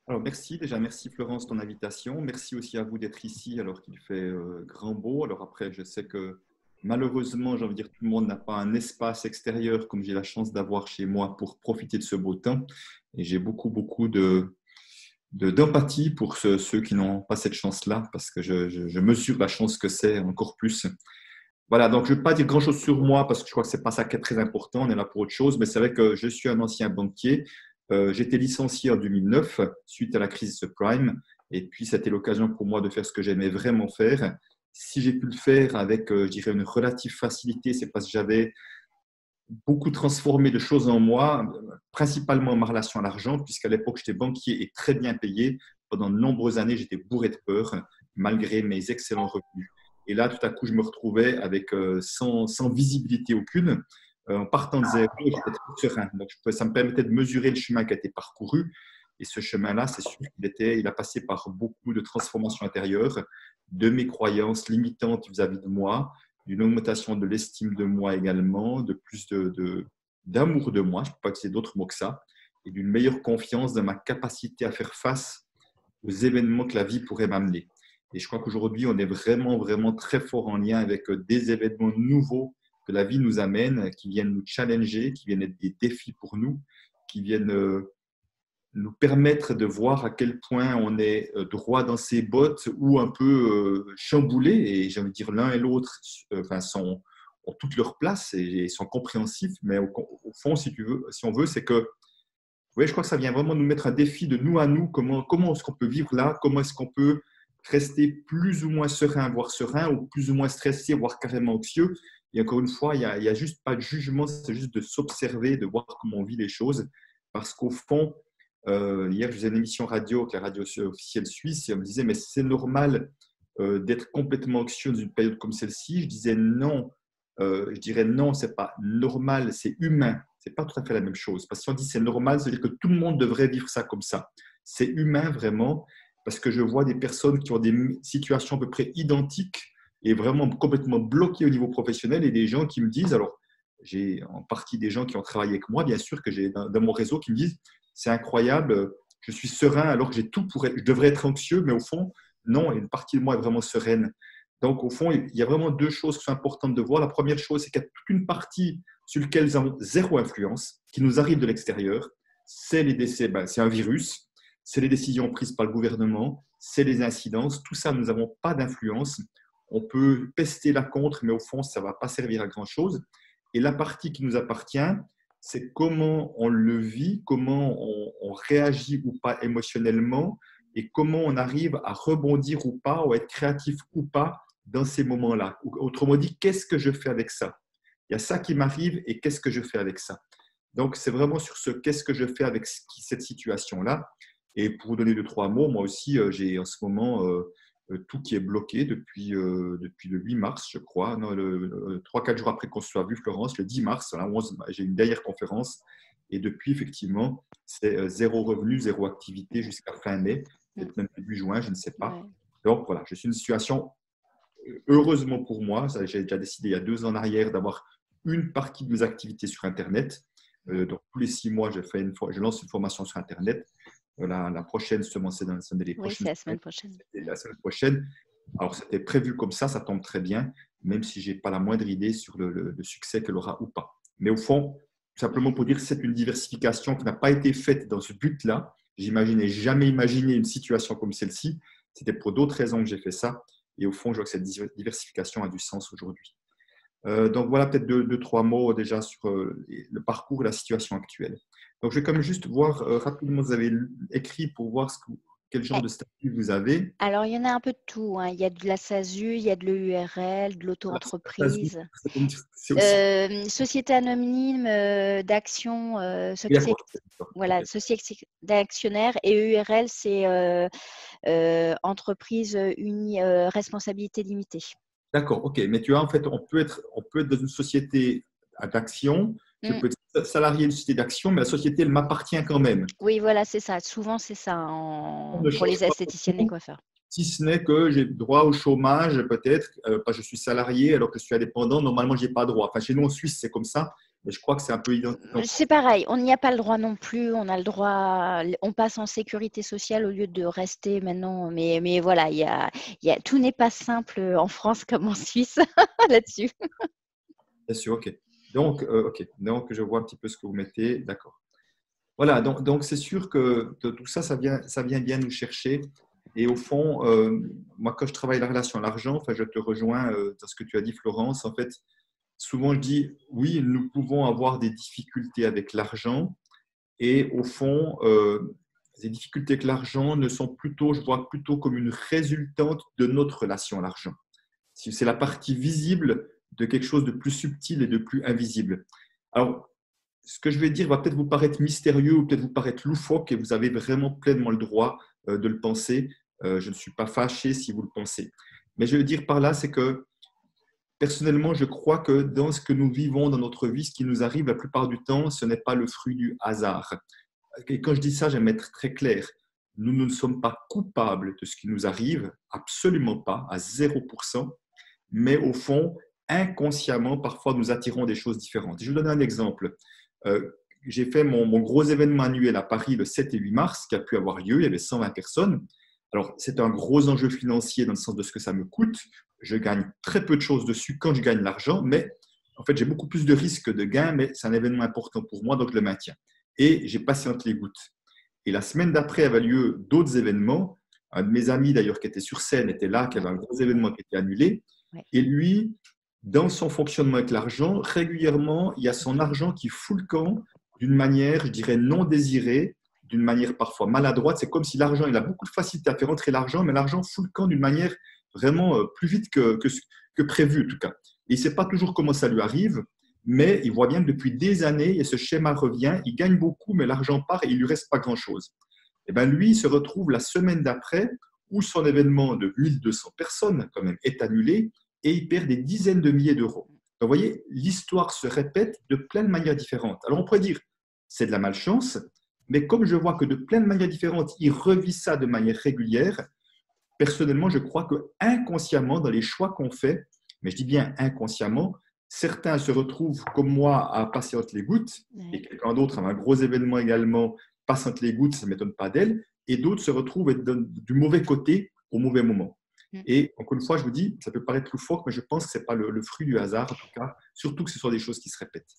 Alors merci déjà, merci Florence de ton invitation. Merci aussi à vous d'être ici alors qu'il fait grand beau. Alors après, je sais que malheureusement, j'ai envie de dire, tout le monde n'a pas un espace extérieur comme j'ai la chance d'avoir chez moi pour profiter de ce beau temps. Et j'ai beaucoup d'empathie pour ceux qui n'ont pas cette chance-là parce que je mesure la chance que c'est encore plus. Voilà, donc je ne vais pas dire grand-chose sur moi parce que je crois que ce n'est pas ça qui est très important, on est là pour autre chose, mais c'est vrai que je suis un ancien banquier. J'ai été licencié en 2009 suite à la crise subprime et puis c'était l'occasion pour moi de faire ce que j'aimais vraiment faire. Si j'ai pu le faire avec, je dirais, une relative facilité, c'est parce que j'avais beaucoup transformé de choses en moi, principalement ma relation à l'argent, puisqu'à l'époque, j'étais banquier et très bien payé. Pendant de nombreuses années, j'étais bourré de peur, malgré mes excellents revenus. Et là, tout à coup, je me retrouvais avec sans visibilité aucune. En partant de zéro, j'étais très serein. Donc, ça me permettait de mesurer le chemin qui a été parcouru. Et ce chemin-là, c'est sûr il a passé par beaucoup de transformations intérieures, de mes croyances limitantes vis-à-vis de moi, d'une augmentation de l'estime de moi également, de plus d'amour de moi, je ne peux pas utiliser d'autres mots que ça, et d'une meilleure confiance dans ma capacité à faire face aux événements que la vie pourrait m'amener. Et je crois qu'aujourd'hui, on est vraiment très fort en lien avec des événements nouveaux que la vie nous amène, qui viennent nous challenger, qui viennent être des défis pour nous, qui viennent nous permettre de voir à quel point on est droit dans ses bottes ou un peu chamboulé. Et j'ai envie de dire, l'un et l'autre ont toute leur place et sont compréhensifs. Mais au fond, si on veut, c'est que oui, je crois que ça vient vraiment nous mettre un défi de nous à nous. Comment est-ce qu'on peut vivre là? Comment est-ce qu'on peut rester plus ou moins serein, voire serein, ou plus ou moins stressé, voire carrément anxieux? Et encore une fois, il y a juste pas de jugement, c'est juste de s'observer, de voir comment on vit les choses. Parce qu'au fond, hier, je faisais une émission radio avec la radio officielle suisse et on me disait, mais c'est normal d'être complètement anxieux dans une période comme celle-ci. Je disais non, je dirais non, c'est pas normal, c'est humain. C'est pas tout à fait la même chose. Parce que si on dit c'est normal, ça veut dire que tout le monde devrait vivre ça comme ça. C'est humain vraiment, parce que je vois des personnes qui ont des situations à peu près identiques et vraiment complètement bloquées au niveau professionnel et des gens qui me disent, alors j'ai en partie des gens qui ont travaillé avec moi, bien sûr, que j'ai dans mon réseau qui me disent c'est incroyable, je suis serein alors que j'ai tout pour être, je devrais être anxieux, mais au fond, non, une partie de moi est vraiment sereine. Donc, au fond, il y a vraiment deux choses qui sont importantes de voir. La première chose, c'est qu'il y a toute une partie sur laquelle nous avons zéro influence, qui nous arrive de l'extérieur. C'est les décès, c'est un virus, c'est les décisions prises par le gouvernement, c'est les incidences. Tout ça, nous n'avons pas d'influence. On peut pester la contre, mais au fond, ça ne va pas servir à grand-chose. Et la partie qui nous appartient, c'est comment on le vit, comment on réagit ou pas émotionnellement et comment on arrive à rebondir ou pas, ou à être créatif ou pas dans ces moments-là. Autrement dit, qu'est-ce que je fais avec ça? Il y a ça qui m'arrive et qu'est-ce que je fais avec ça? Donc, c'est vraiment sur ce qu'est-ce que je fais avec cette situation-là. Et pour vous donner deux, trois mots, moi aussi, j'ai en ce moment tout qui est bloqué depuis le 8 mars, je crois. Non, 3-4 jours après qu'on se soit vu, Florence, le 10 mars, là, j'ai une dernière conférence. Et depuis, effectivement, c'est zéro revenu, zéro activité jusqu'à fin mai, peut-être même début juin, je ne sais pas. Ouais. Donc, voilà, je suis une situation, heureusement pour moi, j'ai déjà décidé il y a 2 ans en arrière d'avoir une partie de mes activités sur Internet. Donc, tous les 6 mois, je lance une formation sur Internet. La prochaine, justement, c'est les prochaines. Oui, c'est la semaine prochaine. La semaine prochaine. Alors, c'était prévu comme ça tombe très bien, même si je n'ai pas la moindre idée sur le succès qu'elle aura ou pas. Mais au fond, simplement pour dire que c'est une diversification qui n'a pas été faite dans ce but-là. J'imaginais jamais imaginer une situation comme celle-ci. C'était pour d'autres raisons que j'ai fait ça. Et au fond, je vois que cette diversification a du sens aujourd'hui. Donc, voilà peut-être 2-3 mots déjà sur le parcours et la situation actuelle. Donc, je vais quand même juste voir rapidement, vous avez écrit pour voir quel genre de statut vous avez. Alors, il y en a un peu de tout. Hein. Il y a de la SASU, il y a de l'EURL, de l'auto-entreprise, société anonyme d'action, voilà, société d'actionnaires, et EURL, c'est entreprise unie, responsabilité limitée. D'accord, ok. Mais tu as en fait, on peut être dans une société d'action. Je peux être salarié d'une société d'action, mais la société, elle m'appartient quand même. Oui, voilà, c'est ça. Souvent, c'est ça pour les esthéticiennes et coiffeurs. Si ce n'est que j'ai droit au chômage, peut-être, parce que je suis salarié alors que je suis indépendant, normalement, je n'ai pas droit. Enfin, chez nous, en Suisse, c'est comme ça. mais je crois que c'est un peu identique. C'est pareil, on n'y a pas le droit non plus. On a le droit, on passe en sécurité sociale au lieu de rester maintenant. Mais voilà, tout n'est pas simple en France comme en Suisse là-dessus. Bien sûr, ok. Donc, je vois un petit peu ce que vous mettez. D'accord. Voilà, donc c'est sûr que tout ça, ça vient bien nous chercher. Et au fond, moi, quand je travaille la relation à l'argent, enfin, je te rejoins dans ce que tu as dit, Florence. En fait, souvent, je dis, oui, nous pouvons avoir des difficultés avec l'argent. Et au fond, ces difficultés avec l'argent ne sont plutôt, je vois plutôt comme une résultante de notre relation à l'argent. C'est la partie visible de quelque chose de plus subtil et de plus invisible. Alors, ce que je vais dire va peut-être vous paraître mystérieux ou peut-être vous paraître loufoque et vous avez vraiment pleinement le droit de le penser. Je ne suis pas fâché si vous le pensez. Mais je veux dire par là, c'est que personnellement, je crois que dans ce que nous vivons dans notre vie, ce qui nous arrive la plupart du temps, ce n'est pas le fruit du hasard. Et quand je dis ça, j'aime être très clair. Nous ne sommes pas coupables de ce qui nous arrive, absolument pas, à 0%, mais au fond, inconsciemment, parfois, nous attirons des choses différentes. Je vais vous donner un exemple. J'ai fait mon gros événement annuel à Paris le 7 et 8 mars, qui a pu avoir lieu. Il y avait 120 personnes. Alors, c'est un gros enjeu financier dans le sens de ce que ça me coûte. Je gagne très peu de choses dessus quand je gagne l'argent, mais en fait, j'ai beaucoup plus de risques que de gains, mais c'est un événement important pour moi, donc je le maintiens. Et j'ai patienté les gouttes. Et la semaine d'après avait lieu d'autres événements. Un de mes amis, d'ailleurs, qui était sur scène, était là, qui avait un gros événement qui était annulé. Ouais. Et lui, dans son fonctionnement avec l'argent, régulièrement, il y a son argent qui fout le camp d'une manière, je dirais, non désirée, d'une manière parfois maladroite. C'est comme si l'argent, il a beaucoup de facilité à faire entrer l'argent, mais l'argent fout le camp d'une manière vraiment plus vite que prévu, en tout cas. Et il ne sait pas toujours comment ça lui arrive, mais il voit bien que depuis des années, et ce schéma revient, il gagne beaucoup, mais l'argent part et il ne lui reste pas grand-chose. Et bien lui, il se retrouve la semaine d'après, où son événement de 1200 personnes, quand même, est annulé, et il perd des dizaines de milliers d'euros. Donc, vous voyez, l'histoire se répète de plein de manières différentes. Alors, on pourrait dire, c'est de la malchance, mais comme je vois que de plein de manières différentes, il revit ça de manière régulière, personnellement, je crois que inconsciemment, dans les choix qu'on fait, mais je dis bien inconsciemment, certains se retrouvent comme moi à passer entre les gouttes, et quelqu'un d'autre a un gros événement également, passe entre les gouttes, ça ne m'étonne pas d'elle, et d'autres se retrouvent être du mauvais côté au mauvais moment. Et encore une fois, je vous dis, ça peut paraître loufoque, mais je pense que ce n'est pas le fruit du hasard, en tout cas, surtout que ce sont des choses qui se répètent.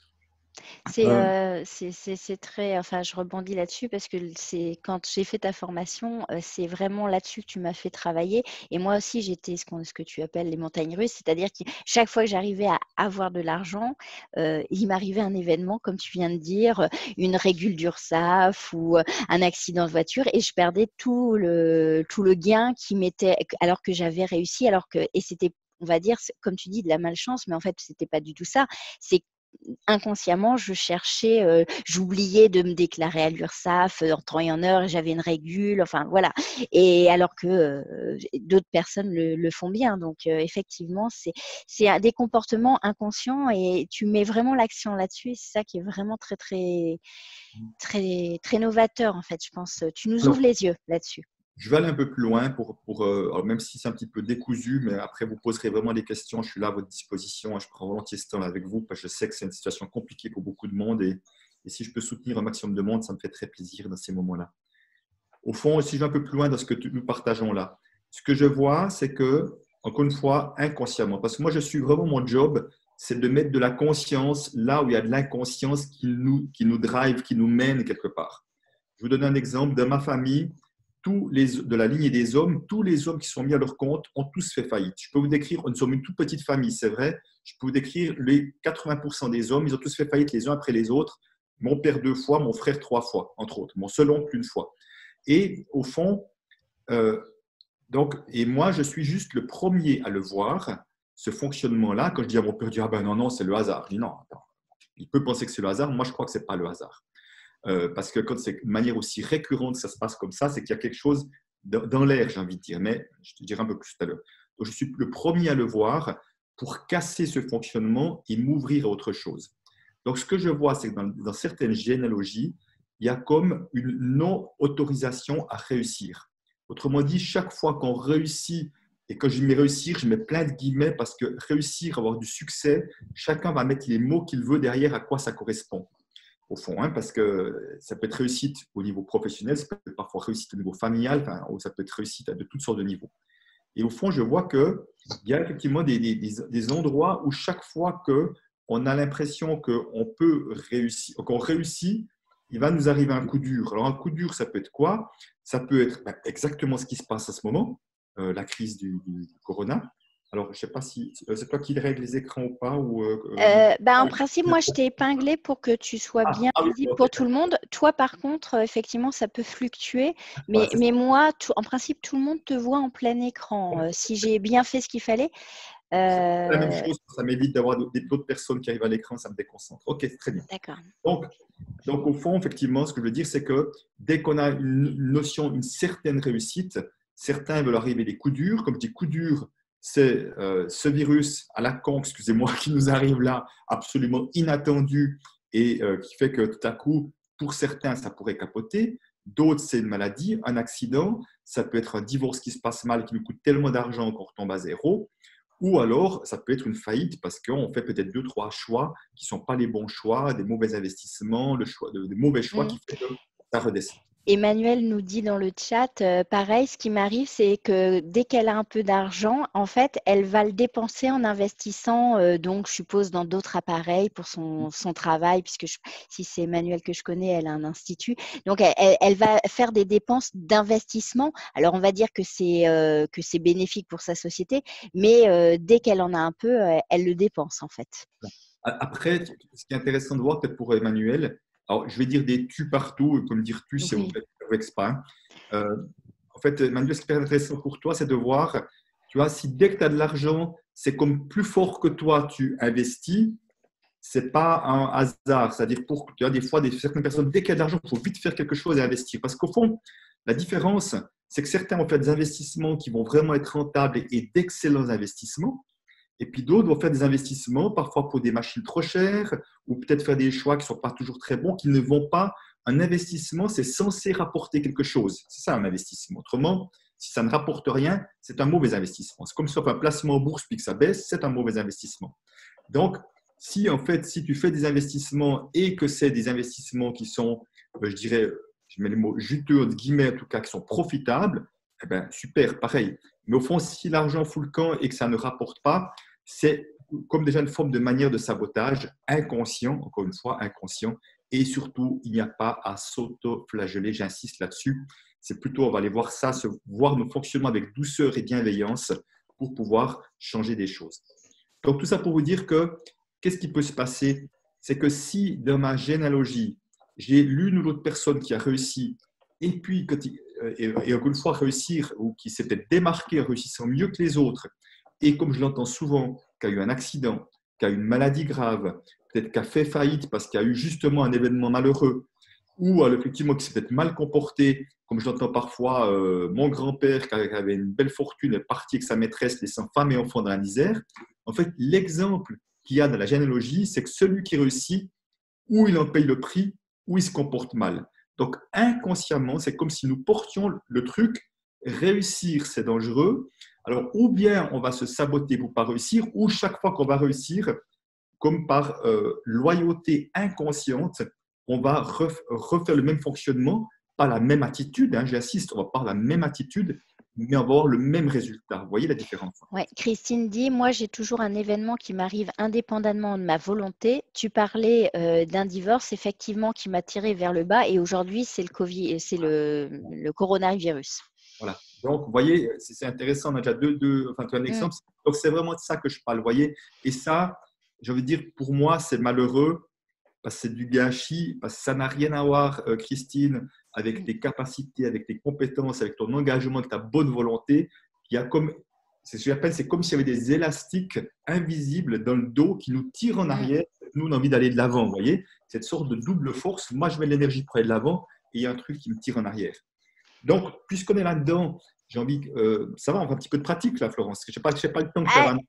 C'est très, enfin, je rebondis là-dessus parce que c'est quand j'ai fait ta formation, c'est vraiment là-dessus que tu m'as fait travailler. Et moi aussi, j'étais ce que tu appelles les montagnes russes, c'est-à-dire que chaque fois que j'arrivais à avoir de l'argent, il m'arrivait un événement, comme tu viens de dire, une régule d'URSSAF ou un accident de voiture, et je perdais tout le gain qui m'était, alors que j'avais réussi, et c'était, on va dire, comme tu dis, de la malchance, mais en fait, c'était pas du tout ça. C'est inconsciemment, j'oubliais de me déclarer à l'URSSAF en temps et en heure, j'avais une régule, enfin voilà. Et alors que d'autres personnes le font bien. Donc effectivement, c'est des comportements inconscients et tu mets vraiment l'accent là-dessus. C'est ça qui est vraiment très, très, très, très novateur en fait, je pense. Tu nous ouvres les yeux là-dessus. Je vais aller un peu plus loin alors même si c'est un petit peu décousu, mais après vous poserez vraiment des questions. Je suis là à votre disposition. Je prends volontiers ce temps avec vous parce que je sais que c'est une situation compliquée pour beaucoup de monde et si je peux soutenir un maximum de monde, ça me fait très plaisir dans ces moments-là. Au fond, si je vais un peu plus loin dans ce que nous partageons là, ce que je vois, c'est que, encore une fois, inconsciemment, parce que moi je suis vraiment mon job, c'est de mettre de la conscience là où il y a de l'inconscience qui nous drive, qui nous mène quelque part. Je vous donne un exemple. Dans ma famille, de la lignée des hommes, tous les hommes qui sont mis à leur compte ont tous fait faillite. Je peux vous décrire, nous sommes une toute petite famille, c'est vrai. Je peux vous décrire les 80% des hommes, ils ont tous fait faillite les uns après les autres. Mon père 2 fois, mon frère 3 fois, entre autres. Mon seul oncle 1 fois. Et au fond, et moi, je suis juste le premier à le voir, ce fonctionnement-là. Quand je dis à mon père, ah ben non, c'est le hasard. Je dis non, attends. Il peut penser que c'est le hasard. Moi, je crois que ce n'est pas le hasard. Parce que quand c'est de manière aussi récurrente que ça se passe comme ça, c'est qu'il y a quelque chose dans l'air, j'ai envie de dire, mais je te dirai un peu plus tout à l'heure. Donc, je suis le premier à le voir pour casser ce fonctionnement et m'ouvrir à autre chose. Donc, ce que je vois, c'est que dans certaines généalogies, il y a comme une non-autorisation à réussir. Autrement dit, chaque fois qu'on réussit Et quand je mets réussir, je mets plein de guillemets parce que réussir, avoir du succès, chacun va mettre les mots qu'il veut derrière à quoi ça correspond, au fond, hein, parce que ça peut être réussite au niveau professionnel, ça peut être parfois réussite au niveau familial, enfin, ou ça peut être réussite de toutes sortes de niveaux. Et au fond, je vois qu'il y a effectivement des endroits où chaque fois qu'on a l'impression qu'on peut réussir, qu'on réussit, il va nous arriver un coup dur. Alors, un coup dur, ça peut être quoi? Ça peut être exactement ce qui se passe à ce moment, la crise du corona. Alors, je ne sais pas si c'est toi qui règle les écrans ou pas. En principe, moi, je t'ai épinglé pour que tu sois bien oui, visible ok. pour tout le monde. Toi, par contre, effectivement, ça peut fluctuer. Voilà, Mais moi, en principe, tout le monde te voit en plein écran. Si j'ai bien fait ce qu'il fallait. c'est la même chose, ça m'évite d'avoir d'autres personnes qui arrivent à l'écran, ça me déconcentre. Ok, très bien. D'accord. Donc, au fond, effectivement, ce que je veux dire, c'est que dès qu'on a une notion, une certaine réussite, certains veulent arriver des coups durs. Comme je dis, coups durs, c'est ce virus à la con, excusez-moi, qui nous arrive là, absolument inattendu et qui fait que tout à coup, pour certains, ça pourrait capoter. D'autres, c'est une maladie, un accident. Ça peut être un divorce qui se passe mal, qui nous coûte tellement d'argent qu'on retombe à zéro. Ou alors, ça peut être une faillite parce qu'on fait peut-être 2, 3 choix qui ne sont pas les bons choix, des mauvais investissements, des mauvais choix qui fait que ça redescend. Emmanuel nous dit dans le chat, pareil, ce qui m'arrive, c'est que dès qu'elle a un peu d'argent, en fait, elle va le dépenser en investissant, donc je suppose dans d'autres appareils pour son travail, puisque si c'est Emmanuel que je connais, elle a un institut. Donc, elle va faire des dépenses d'investissement. Alors, on va dire que c'est bénéfique pour sa société, mais dès qu'elle en a un peu, elle le dépense, en fait. Après, ce qui est intéressant de voir, peut-être pour Emmanuel, alors je vais dire des tu partout, comme dire tu, c'est Oui. exprès. En fait, Emmanuel, ce qui est intéressant pour toi, c'est de voir, tu vois, si dès que tu as de l'argent, c'est comme plus fort que toi, tu investis, c'est pas un hasard. C'est-à-dire, tu as des fois, certaines personnes, dès qu'il y a de l'argent, il faut vite faire quelque chose et investir. Parce qu'au fond, la différence, c'est que certains vont faire des investissements qui vont vraiment être rentables et d'excellents investissements. Et puis d'autres vont faire des investissements, parfois pour des machines trop chères, ou peut-être faire des choix qui ne sont pas toujours très bons, qui ne vont pas. Un investissement, c'est censé rapporter quelque chose. C'est ça un investissement. Autrement, si ça ne rapporte rien, c'est un mauvais investissement. C'est comme si on fait un placement en bourse puis que ça baisse, c'est un mauvais investissement. Donc, si en fait, si tu fais des investissements et que c'est des investissements qui sont, je dirais, je mets les mots juteux, entre guillemets, en tout cas, qui sont profitables, eh bien, super, pareil. Mais au fond, si l'argent fout le camp et que ça ne rapporte pas, c'est comme déjà une forme de manière de sabotage inconscient, encore une fois, inconscient. Et surtout, il n'y a pas à s'auto-flageller, j'insiste là-dessus. C'est plutôt, on va aller voir ça, voir nos fonctionnements avec douceur et bienveillance pour pouvoir changer des choses. Donc, tout ça pour vous dire que qu'est-ce qui peut se passer? C'est que si, dans ma généalogie, j'ai l'une ou l'autre personne qui a réussi, et puis, et encore une fois, réussir, ou qui s'est peut-être démarqué en réussissant mieux que les autres, et comme je l'entends souvent, qui a eu un accident, qui a eu une maladie grave, peut-être qui a fait faillite parce qu'il y a eu justement un événement malheureux, ou effectivement qui s'est peut-être mal comporté, comme je l'entends parfois, mon grand-père qui avait une belle fortune est parti avec sa maîtresse, laissant femme et enfants dans la misère. En fait, l'exemple qu'il y a dans la généalogie, c'est que celui qui réussit, ou il en paye le prix, ou il se comporte mal. Donc, inconsciemment, c'est comme si nous portions le truc, réussir, c'est dangereux. Alors, ou bien on va se saboter pour ne pas réussir, ou chaque fois qu'on va réussir, comme par loyauté inconsciente, on va refaire le même fonctionnement, pas la même attitude, hein, j'insiste, on va pas avoir la même attitude, mais on va avoir le même résultat. Vous voyez la différence? Ouais, Christine dit, moi j'ai toujours un événement qui m'arrive indépendamment de ma volonté. Tu parlais d'un divorce effectivement qui m'a tiré vers le bas et aujourd'hui c'est le Covid, c'est le coronavirus. Voilà. Donc, vous voyez, c'est intéressant. On a déjà un exemple. Donc, c'est vraiment de ça que je parle, vous voyez. Et ça, je veux dire, pour moi, c'est malheureux parce que c'est du gâchis, parce que ça n'a rien à voir, Christine, avec tes capacités, avec tes compétences, avec ton engagement, avec ta bonne volonté. Il y a comme, c'est ce que j'appelle, c'est comme s'il y avait des élastiques invisibles dans le dos qui nous tirent en arrière. Nous, on a envie d'aller de l'avant, vous voyez. Cette sorte de double force. Moi, je mets de l'énergie pour aller de l'avant et il y a un truc qui me tire en arrière. Donc, puisqu'on est là-dedans, j'ai envie que ça va, on fait un petit peu de pratique là, Florence. Je n'ai pas le temps de faire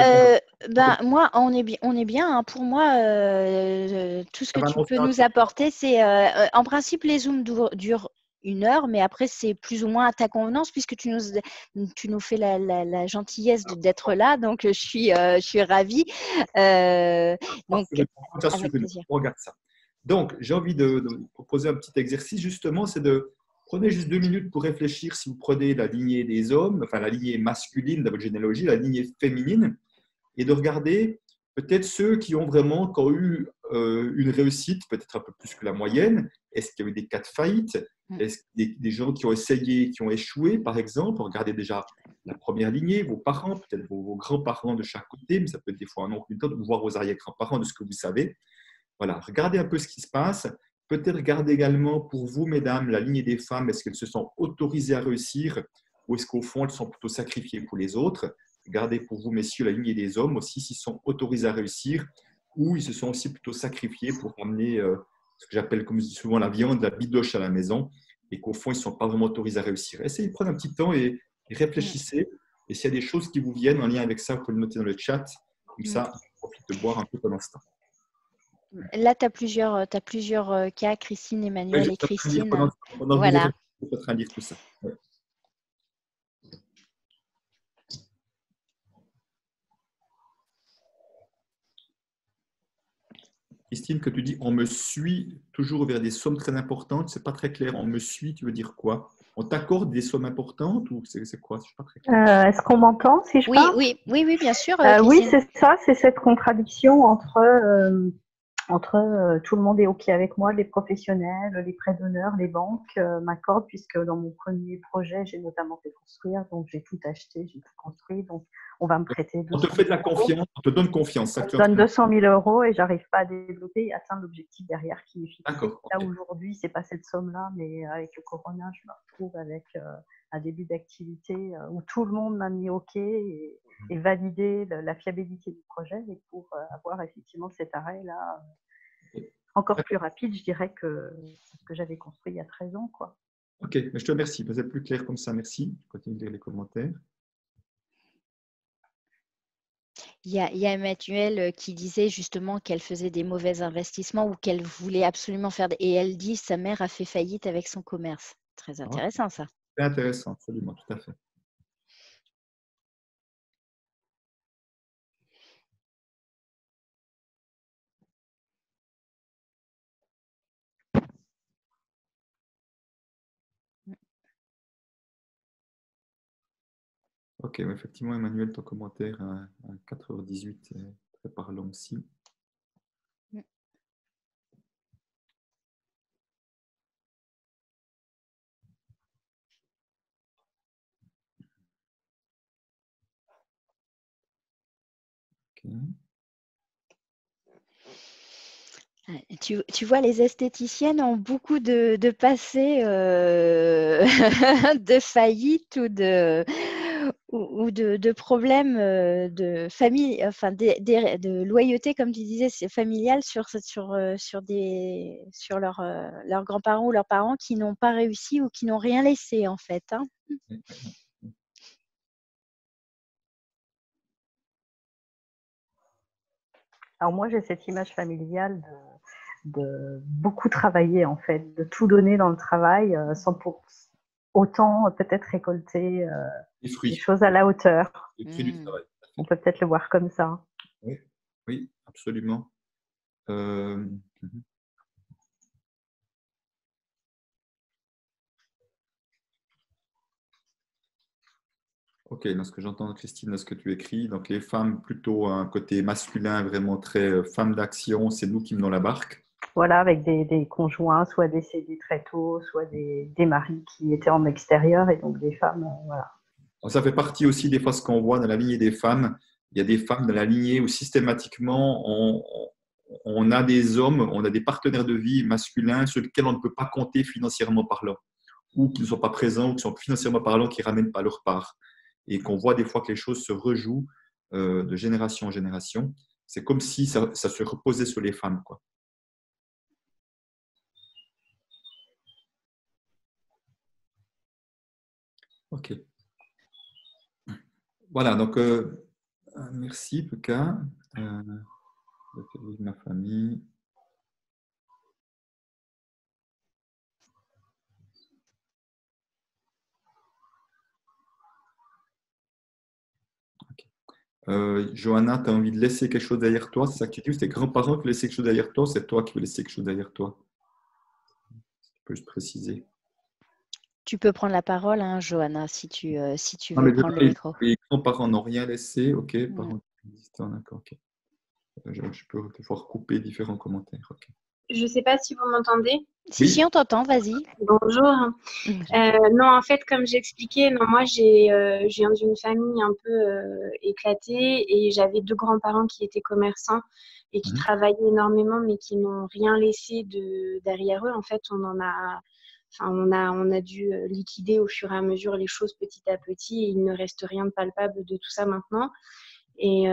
Moi, on est bien. Hein. Pour moi, tout ce que tu peux nous apporter, c'est en principe, les Zooms durent une heure, mais après, c'est plus ou moins à ta convenance puisque tu nous fais la gentillesse d'être là. Donc, je suis ravie. Donc, avec plaisir. On regarde ça. Donc, j'ai envie de proposer un petit exercice, justement, c'est de prenez juste 2 minutes pour réfléchir si vous prenez la lignée des hommes, enfin la lignée masculine de votre généalogie, la lignée féminine, et de regarder peut-être ceux qui ont eu une réussite, peut-être un peu plus que la moyenne. Est-ce qu'il y a eu des cas de faillite? Est-ce qu'il y a des gens qui ont essayé, qui ont échoué, par exemple? Regardez déjà la première lignée, vos parents, peut-être vos grands-parents de chaque côté, mais ça peut être des fois un oncle, une tante, ou voir vos arrière-grands-parents de ce que vous savez. Voilà, regardez un peu ce qui se passe. Peut-être regardez également pour vous, mesdames, la lignée des femmes. Est-ce qu'elles se sont autorisées à réussir ou est-ce qu'au fond, elles sont plutôt sacrifiées pour les autres? Regardez pour vous, messieurs, la lignée des hommes aussi, s'ils sont autorisés à réussir ou ils se sont aussi plutôt sacrifiés pour amener ce que j'appelle, comme je dis souvent, la viande, la bidoche à la maison et qu'au fond, ils ne sont pas vraiment autorisés à réussir. Essayez de prendre un petit temps et réfléchissez. Et s'il y a des choses qui vous viennent en lien avec ça, vous pouvez le noter dans le chat. Comme ça, je profite de boire un peu pendant ce temps. Là, tu as plusieurs cas, Christine, Emmanuel et Christine. Pendant voilà. que vous êtes en train de lire tout ça. Ouais. Christine, que tu dis, on me suit toujours vers des sommes très importantes, c'est pas très clair. On me suit, tu veux dire quoi? On t'accorde des sommes importantes ou c'est quoi? C'est pas très clair. Est-ce qu'on m'entend si je parle? Oui, bien sûr. Oui, c'est ça, c'est cette contradiction entre tout le monde est OK avec moi, les professionnels, les prêts d'honneur, les banques m'accordent, puisque dans mon premier projet, j'ai notamment fait construire, donc j'ai tout acheté, j'ai tout construit, donc on va me prêter 200 000 On te fait de la confiance, on te donne confiance. On me donne 200 000 euros et j'arrive pas à développer et atteindre l'objectif derrière qui est fixé. D'accord. Là, aujourd'hui, c'est pas cette somme-là, mais avec le corona, je me retrouve avec un début d'activité où tout le monde m'a mis OK et validé la fiabilité du projet. Et pour avoir effectivement cet arrêt-là encore plus rapide, je dirais que ce que j'avais construit il y a 13 ans, quoi. OK, mais je te remercie. Vous êtes plus clair comme ça, merci. Je continue de lire les commentaires. Il y a Emmanuel qui disait justement qu'elle faisait des mauvais investissements ou qu'elle voulait absolument faire. Et elle dit sa mère a fait faillite avec son commerce. Très intéressant, ça. C'est intéressant, absolument, tout à fait. Ok, effectivement, Emmanuel, ton commentaire à 4h18 est très parlant aussi. Okay. Tu vois, les esthéticiennes ont beaucoup de passé de faillite ou de problèmes de famille, enfin de loyauté, comme tu disais, c'est familial sur leurs grands-parents ou leurs parents qui n'ont pas réussi ou qui n'ont rien laissé, en fait. Hein. Alors moi, j'ai cette image familiale de beaucoup travailler, en fait, de tout donner dans le travail sans pour autant peut-être récolter des choses à la hauteur. Les fruits du travail. On peut peut-être le voir comme ça. Oui, oui, absolument. Ok, dans ce que j'entends, Christine, dans ce que tu écris, donc les femmes plutôt un côté masculin, vraiment très femme d'action, c'est nous qui menons la barque. Voilà, avec des conjoints, soit décédés très tôt, soit des maris qui étaient en extérieur et donc des femmes, voilà. Alors, ça fait partie aussi des fois ce qu'on voit dans la lignée des femmes. Il y a des femmes dans la lignée où systématiquement on a des hommes, on a des partenaires de vie masculins sur lesquels on ne peut pas compter financièrement parlant, ou qui ne sont pas présents, ou qui sont financièrement parlant, qui ne ramènent pas leur part. Et qu'on voit des fois que les choses se rejouent de génération en génération. C'est comme si ça se reposait sur les femmes, quoi. Ok. Voilà, donc merci, Peka. Ma famille. Johanna, tu as envie de laisser quelque chose derrière toi? C'est ça que tu dis? C'est tes grands-parents qui laissent quelque chose derrière toi? C'est toi qui veux laisser quelque chose derrière toi? Tu peux juste préciser. Tu peux prendre la parole, hein, Johanna, si tu Non, veux mais prendre le les micro. les grands-parents n'ont rien laissé. Ok, Mm. parents existants, d'accord. Ok. Je peux devoir couper différents commentaires. Ok. Je ne sais pas si vous m'entendez. Si, on t'entend, vas-y. Bonjour. Non, en fait, comme j'expliquais, non, moi, je viens d'une famille un peu éclatée et j'avais deux grands-parents qui étaient commerçants et qui travaillaient énormément, mais qui n'ont rien laissé derrière eux. En fait, on a dû liquider au fur et à mesure les choses petit à petit et il ne reste rien de palpable de tout ça maintenant. Et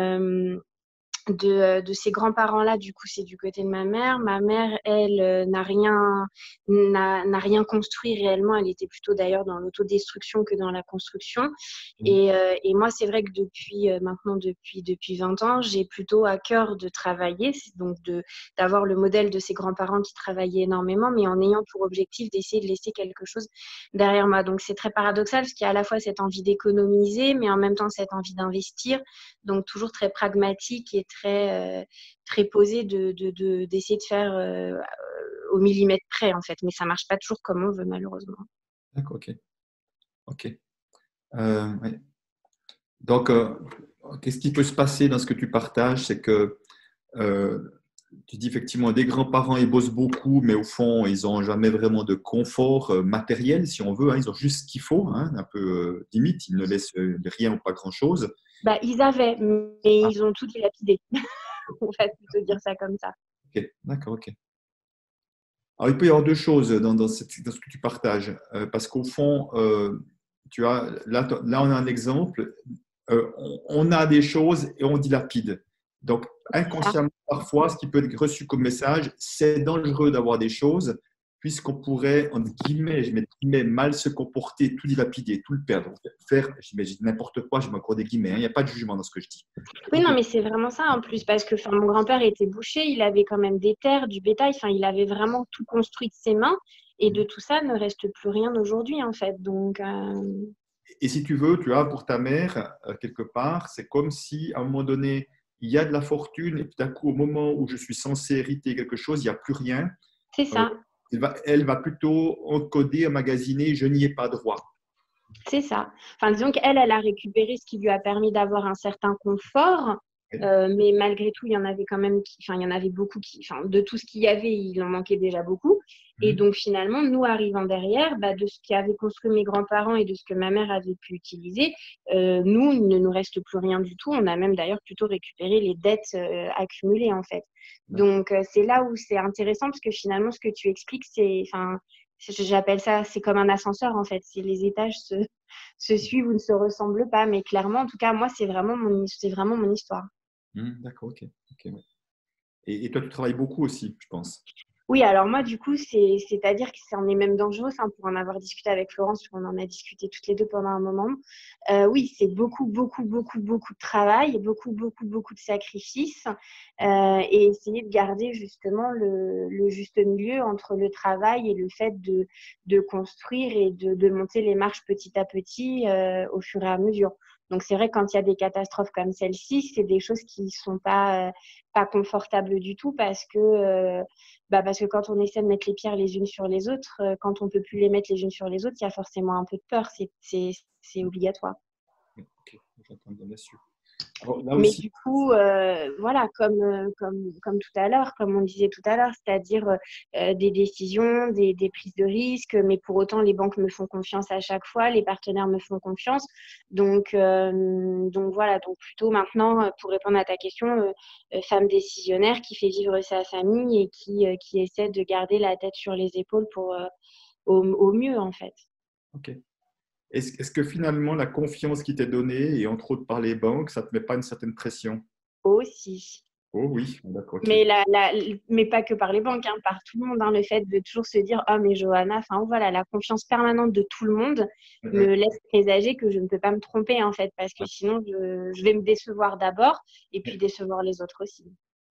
de ces grands-parents-là, du coup, c'est du côté de ma mère. Ma mère, elle, n'a rien construit réellement. Elle était plutôt d'ailleurs dans l'autodestruction que dans la construction. Et moi, c'est vrai que depuis 20 ans, j'ai plutôt à cœur de travailler, donc d'avoir le modèle de ces grands-parents qui travaillaient énormément, mais en ayant pour objectif d'essayer de laisser quelque chose derrière moi. Donc, c'est très paradoxal parce qu'il y a à la fois cette envie d'économiser, mais en même temps cette envie d'investir. Donc, toujours très pragmatique et très posé d'essayer de faire au millimètre près, en fait. Mais ça ne marche pas toujours comme on veut, malheureusement. D'accord, ok. Ouais. Donc, qu'est-ce qui peut se passer dans ce que tu partages? C'est que tu dis effectivement des grands-parents, ils bossent beaucoup, mais au fond, ils n'ont jamais vraiment de confort matériel, si on veut. Hein. Ils ont juste ce qu'il faut, hein, un peu limite. Ils ne laissent rien ou pas grand-chose. Bah, ils avaient, mais ils ont tout dilapidé. On va plutôt dire ça comme ça. Ok, d'accord, ok. Alors, il peut y avoir deux choses dans ce que tu partages. Parce qu'au fond, tu as, là, on a un exemple. On a des choses et on dilapide. Donc, inconsciemment, parfois, ce qui peut être reçu comme message, c'est dangereux d'avoir des choses, puisqu'on pourrait, entre guillemets, je mets des guillemets, mal se comporter, tout dilapider, tout le perdre. Faire, j'imagine n'importe quoi, je mets encore des guillemets, hein, il n'y a pas de jugement dans ce que je dis. Oui, non, mais c'est vraiment ça en plus, parce que mon grand-père était boucher, il avait quand même des terres, du bétail, il avait vraiment tout construit de ses mains, et de tout ça ne reste plus rien aujourd'hui, en fait. Donc, Et si tu veux, tu as pour ta mère, quelque part, c'est comme si à un moment donné, il y a de la fortune, et puis d'un coup, au moment où je suis censé hériter quelque chose, il n'y a plus rien. C'est ça. Elle va plutôt encoder, emmagasiner, je n'y ai pas droit. C'est ça. Disons qu'elle, elle a récupéré ce qui lui a permis d'avoir un certain confort, mais malgré tout, il y en avait quand même, il y en avait beaucoup de tout ce qu'il y avait, il en manquait déjà beaucoup. Et donc finalement, nous arrivant derrière, de ce qu'avaient construit mes grands-parents et de ce que ma mère avait pu utiliser, nous, il ne nous reste plus rien du tout. On a même d'ailleurs plutôt récupéré les dettes accumulées en fait. Donc c'est là où c'est intéressant parce que finalement, ce que tu expliques, j'appelle ça, c'est comme un ascenseur en fait. Si les étages se suivent ou ne se ressemblent pas, mais clairement, en tout cas, moi, c'est vraiment mon histoire. D'accord, ok. Ouais. Et toi, tu travailles beaucoup aussi, je pense. Oui, alors moi, du coup, c'est-à-dire que ça en est même dangereux, pour en avoir discuté avec Florence, on en a discuté toutes les deux pendant un moment. Oui, c'est beaucoup, beaucoup, beaucoup, beaucoup de travail, beaucoup, beaucoup, beaucoup de sacrifices et essayer de garder justement le juste milieu entre le travail et le fait de construire et de monter les marches petit à petit au fur et à mesure. Donc, c'est vrai, quand il y a des catastrophes comme celle-ci, c'est des choses qui ne sont pas confortables du tout parce que quand on essaie de mettre les pierres les unes sur les autres, quand on ne peut plus les mettre les unes sur les autres, il y a forcément un peu de peur. C'est obligatoire. Ok, j'entends bien sûr. Alors, là Mais aussi... du coup, voilà, comme tout à l'heure, comme on disait tout à l'heure, c'est-à-dire des décisions, des prises de risques, mais pour autant, les banques me font confiance à chaque fois, les partenaires me font confiance. Donc voilà, donc plutôt maintenant, pour répondre à ta question, femme décisionnaire qui fait vivre sa famille et qui essaie de garder la tête sur les épaules pour au mieux, en fait. Ok. Est-ce que finalement, la confiance qui t'est donnée, et entre autres par les banques, ça ne te met pas une certaine pression? Aussi. Oh oui, d'accord. Okay. Mais pas que par les banques, par tout le monde. Le fait de toujours se dire « Oh, mais Johanna », voilà, la confiance permanente de tout le monde me laisse présager que je ne peux pas me tromper, en fait, parce que sinon, je vais me décevoir d'abord et puis décevoir les autres aussi.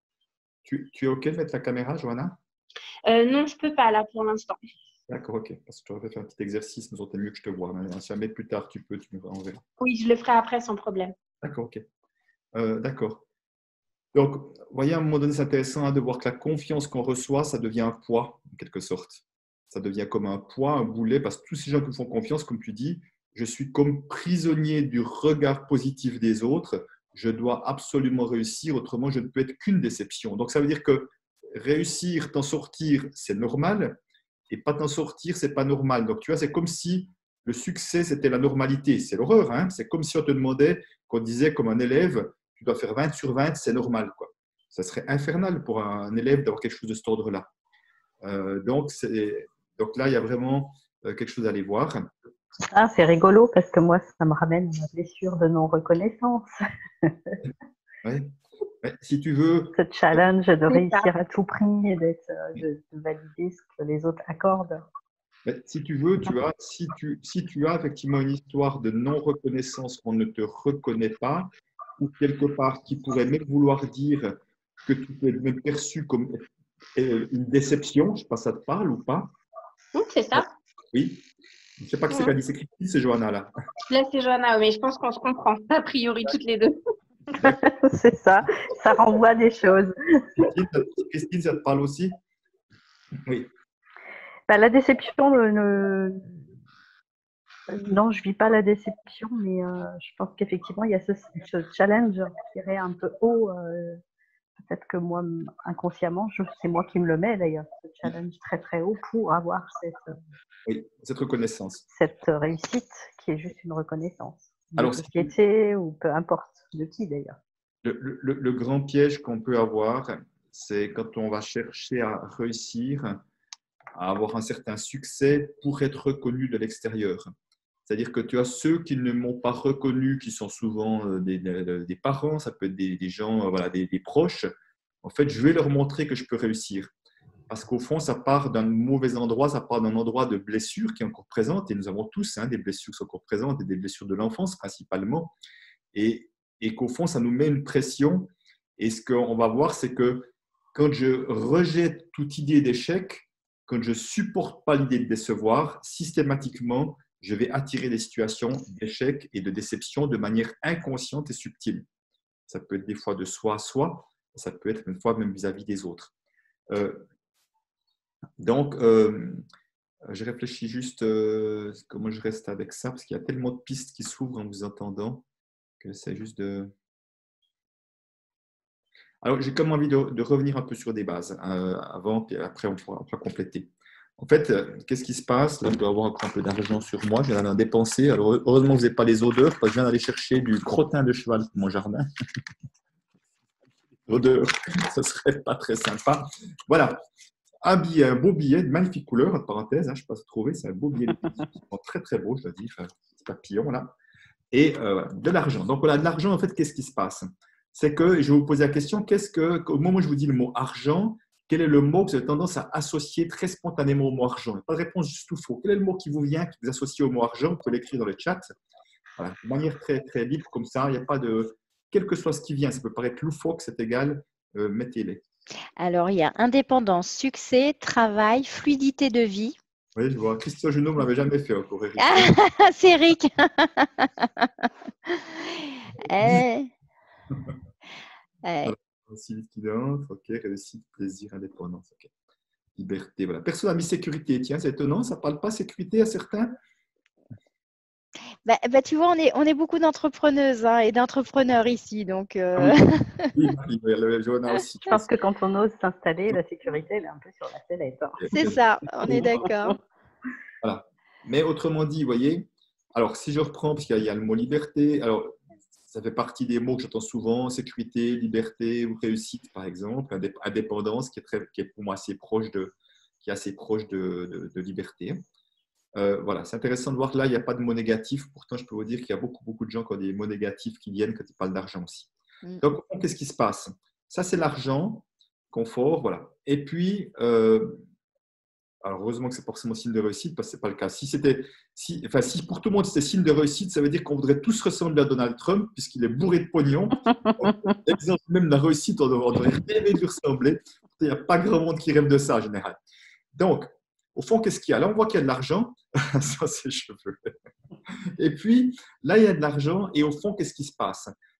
Tu es OK de mettre la caméra, Johanna? Non, je ne peux pas, là, pour l'instant. D'accord, ok. Parce que tu aurais fait un petit exercice, mais c'est mieux que je te vois. Si jamais plus tard, tu me enverras. Oui, je le ferai après sans problème. D'accord, ok. D'accord. Donc, vous voyez, à un moment donné, c'est intéressant de voir que la confiance qu'on reçoit, ça devient un poids, en quelque sorte. Ça devient comme un poids, un boulet, parce que tous ces gens qui me font confiance, comme tu dis, je suis comme prisonnier du regard positif des autres. Je dois absolument réussir, autrement, je ne peux être qu'une déception. Donc, ça veut dire que réussir, t'en sortir, c'est normal, et pas t'en sortir, c'est pas normal. Donc, tu vois, c'est comme si le succès, c'était la normalité. C'est l'horreur, hein. C'est comme si on te demandait, qu'on disait comme un élève, tu dois faire 20 sur 20, c'est normal, quoi. Ça serait infernal pour un élève d'avoir quelque chose de cet ordre-là. Donc là, il y a vraiment quelque chose à aller voir. Ah, c'est rigolo parce que moi, ça me ramène à ma blessure de non-reconnaissance. Ouais. Ouais, si tu veux. Ce challenge de réussir à tout prix et de valider ce que les autres accordent. Si tu veux, tu vois, si tu as effectivement une histoire de non-reconnaissance, on ne te reconnaît pas, ou quelque part qui pourrait même vouloir dire que tu peux être même perçu comme une déception, je ne sais pas si ça te parle ou pas. C'est ça. Oui. Je ne sais pas que c'est qu'a dit, c'est Christine, c'est Johanna là. Là, c'est Johanna, mais je pense qu'on se comprend, a priori, toutes les deux. C'est ça, ça renvoie des choses. Christine, ça te parle aussi? Oui. Bah, la déception, non, je vis pas la déception, mais je pense qu'effectivement, il y a ce challenge, je dirais, un peu haut. Peut-être que moi, inconsciemment, c'est moi qui me le mets d'ailleurs, ce challenge très très haut pour avoir cette reconnaissance. Cette réussite qui est juste une reconnaissance de Alors, société ou peu importe de qui d'ailleurs. Le grand piège qu'on peut avoir, c'est quand on va chercher à réussir, à avoir un certain succès pour être reconnu de l'extérieur. C'est-à-dire que tu as ceux qui ne m'ont pas reconnu, qui sont souvent des parents, ça peut être des gens, voilà, des proches. En fait, je vais leur montrer que je peux réussir. Parce qu'au fond, ça part d'un mauvais endroit, ça part d'un endroit de blessure qui est encore présente. Et nous avons tous des blessures qui sont encore présentes, et des blessures de l'enfance principalement. Et qu'au fond, ça nous met une pression. Et ce qu'on va voir, c'est que quand je rejette toute idée d'échec, quand je ne supporte pas l'idée de décevoir, systématiquement, je vais attirer des situations d'échec et de déception de manière inconsciente et subtile. Ça peut être des fois de soi à soi, ça peut être une fois même vis-à-vis des autres. Donc, je réfléchis juste comment je reste avec ça, parce qu'il y a tellement de pistes qui s'ouvrent en vous entendant que c'est juste de… Alors, j'ai comme envie de revenir un peu sur des bases avant, puis après on pourra compléter. En fait, qu'est-ce qui se passe? Là, je dois avoir encore un peu d'argent sur moi. Je viens d'en dépenser. Alors, heureusement que vous n'avez pas les odeurs, parce que je viens d'aller chercher du crottin de cheval pour mon jardin. Odeur, ce ne serait pas très sympa. Voilà. Un billet, un beau billet, de magnifique couleur, entre parenthèses. Je ne sais pas si vous trouvez, c'est un beau billet. Très, très beau, je dois dire. Petit papillon, là. Et de l'argent. Donc, voilà, de l'argent, en fait, qu'est-ce qui se passe? C'est que je vais vous poser la question, au moment où je vous dis le mot argent, quel est le mot que vous avez tendance à associer très spontanément au mot argent? Il n'y a pas de réponse juste ou faux. Quel est le mot qui vous vient, qui vous associe au mot argent? Vous pouvez l'écrire dans le chat. Voilà, de manière très, très libre, comme ça. Il n'y a pas de… Quel que soit ce qui vient, ça peut paraître loufoque, c'est égal, mettez-les. Alors, il y a indépendance, succès, travail, fluidité de vie. Oui, je vois. Christian Junot ne m'avait jamais fait encore. Ah, c'est Eric. Réussite qui entre, ok, réussite, plaisir, indépendance, ok. Liberté, voilà. Personne n'a mis sécurité, tiens, c'est étonnant, ça ne parle pas sécurité à certains? Tu vois, on est beaucoup d'entrepreneuses et d'entrepreneurs ici, donc… Oui, Johanna aussi. Je pense que quand on ose s'installer, la sécurité, elle est un peu sur la sellette. C'est ça, on est d'accord. Voilà. Mais autrement dit, vous voyez, alors si je reprends, parce qu'il y a le mot liberté, alors ça fait partie des mots que j'entends souvent, sécurité, liberté ou réussite, par exemple, indépendance, qui est pour moi assez proche de liberté. Voilà, c'est intéressant de voir que là, il n'y a pas de mots négatifs. Pourtant, je peux vous dire qu'il y a beaucoup de gens qui ont des mots négatifs qui viennent quand ils parlent d'argent aussi. Donc, qu'est-ce qui se passe? Ça, c'est l'argent, confort, voilà. Et puis, alors heureusement que c'est forcément signe de réussite, parce que ce n'est pas le cas. Si pour tout le monde c'était signe de réussite, ça veut dire qu'on voudrait tous ressembler à Donald Trump, puisqu'il est bourré de pognon. Exemple même de la réussite, on devrait rêver de lui ressembler. Il n'y a pas grand monde qui rêve de ça en général. Donc, au fond, qu'est-ce qu'il y a? Là, on voit qu'il y a de l'argent. Ça, c'est cheveux. Et puis, là, il y a de l'argent. Et au fond, qu'est-ce qui se passe?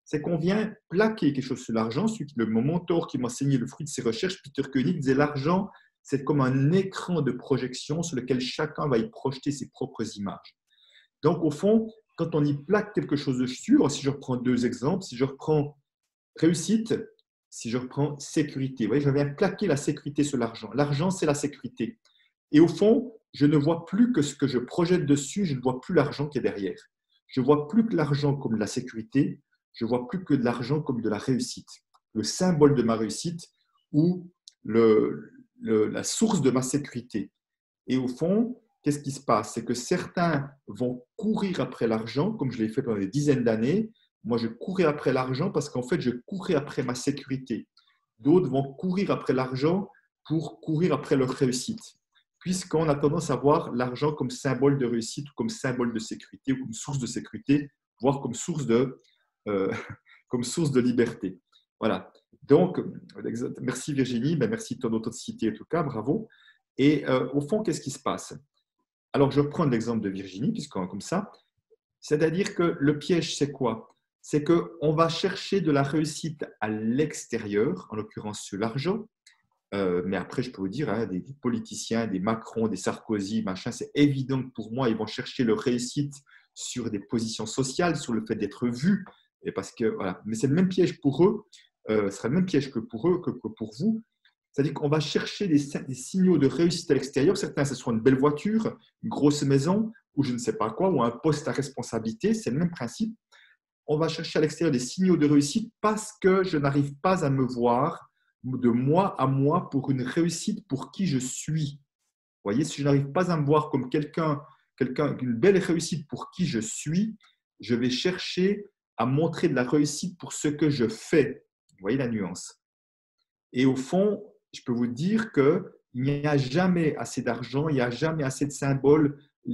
c'est qu'on vient plaquer quelque chose sur l'argent. Mon mentor qui m'enseignait le fruit de ses recherches, Peter Koenig, disait l'argent, c'est comme un écran de projection sur lequel chacun va y projeter ses propres images. Donc, au fond, quand on y plaque quelque chose dessus, si je reprends 2 exemples, si je reprends réussite, si je reprends sécurité, vous voyez, je viens plaquer la sécurité sur l'argent. L'argent, c'est la sécurité. Et au fond, je ne vois plus que ce que je projette dessus, je ne vois plus l'argent qui est derrière. Je ne vois plus que l'argent comme de la sécurité, je ne vois plus que de l'argent comme de la réussite. Le symbole de ma réussite ou la source de ma sécurité. Et au fond, qu'est-ce qui se passe? C'est que certains vont courir après l'argent, comme je l'ai fait pendant des dizaines d'années. Moi, je courais après l'argent parce qu'en fait, je courais après ma sécurité. D'autres vont courir après l'argent pour courir après leur réussite, puisqu'on a tendance à voir l'argent comme symbole de réussite, comme symbole de sécurité, ou comme source de sécurité, voire comme source de liberté. Voilà. Donc, merci Virginie, merci de ton authenticité en tout cas, bravo. Et au fond, qu'est-ce qui se passe? Alors, je reprends l'exemple de Virginie, puisqu'on est comme ça. C'est-à-dire que le piège, c'est quoi? C'est qu'on va chercher de la réussite à l'extérieur, en l'occurrence sur l'argent. Mais après, je peux vous dire, des politiciens, des Macron, des Sarkozy, machin, c'est évident que pour moi, ils vont chercher leur réussite sur des positions sociales, sur le fait d'être vus. Et parce que, voilà. Mais c'est le même piège pour eux, ce sera le même piège que pour eux, que pour vous. C'est-à-dire qu'on va chercher des signaux de réussite à l'extérieur. Certains, ce sera une belle voiture, une grosse maison, ou je ne sais pas quoi, ou un poste à responsabilité. C'est le même principe. On va chercher à l'extérieur des signaux de réussite parce que je n'arrive pas à me voir de moi à moi pour une réussite pour qui je suis. Vous voyez, si je n'arrive pas à me voir comme quelqu'un, une belle réussite pour qui je suis, je vais chercher à montrer de la réussite pour ce que je fais. Vous voyez la nuance? Et au fond, je peux vous dire qu'il n'y a jamais assez d'argent, il n'y a jamais assez de symboles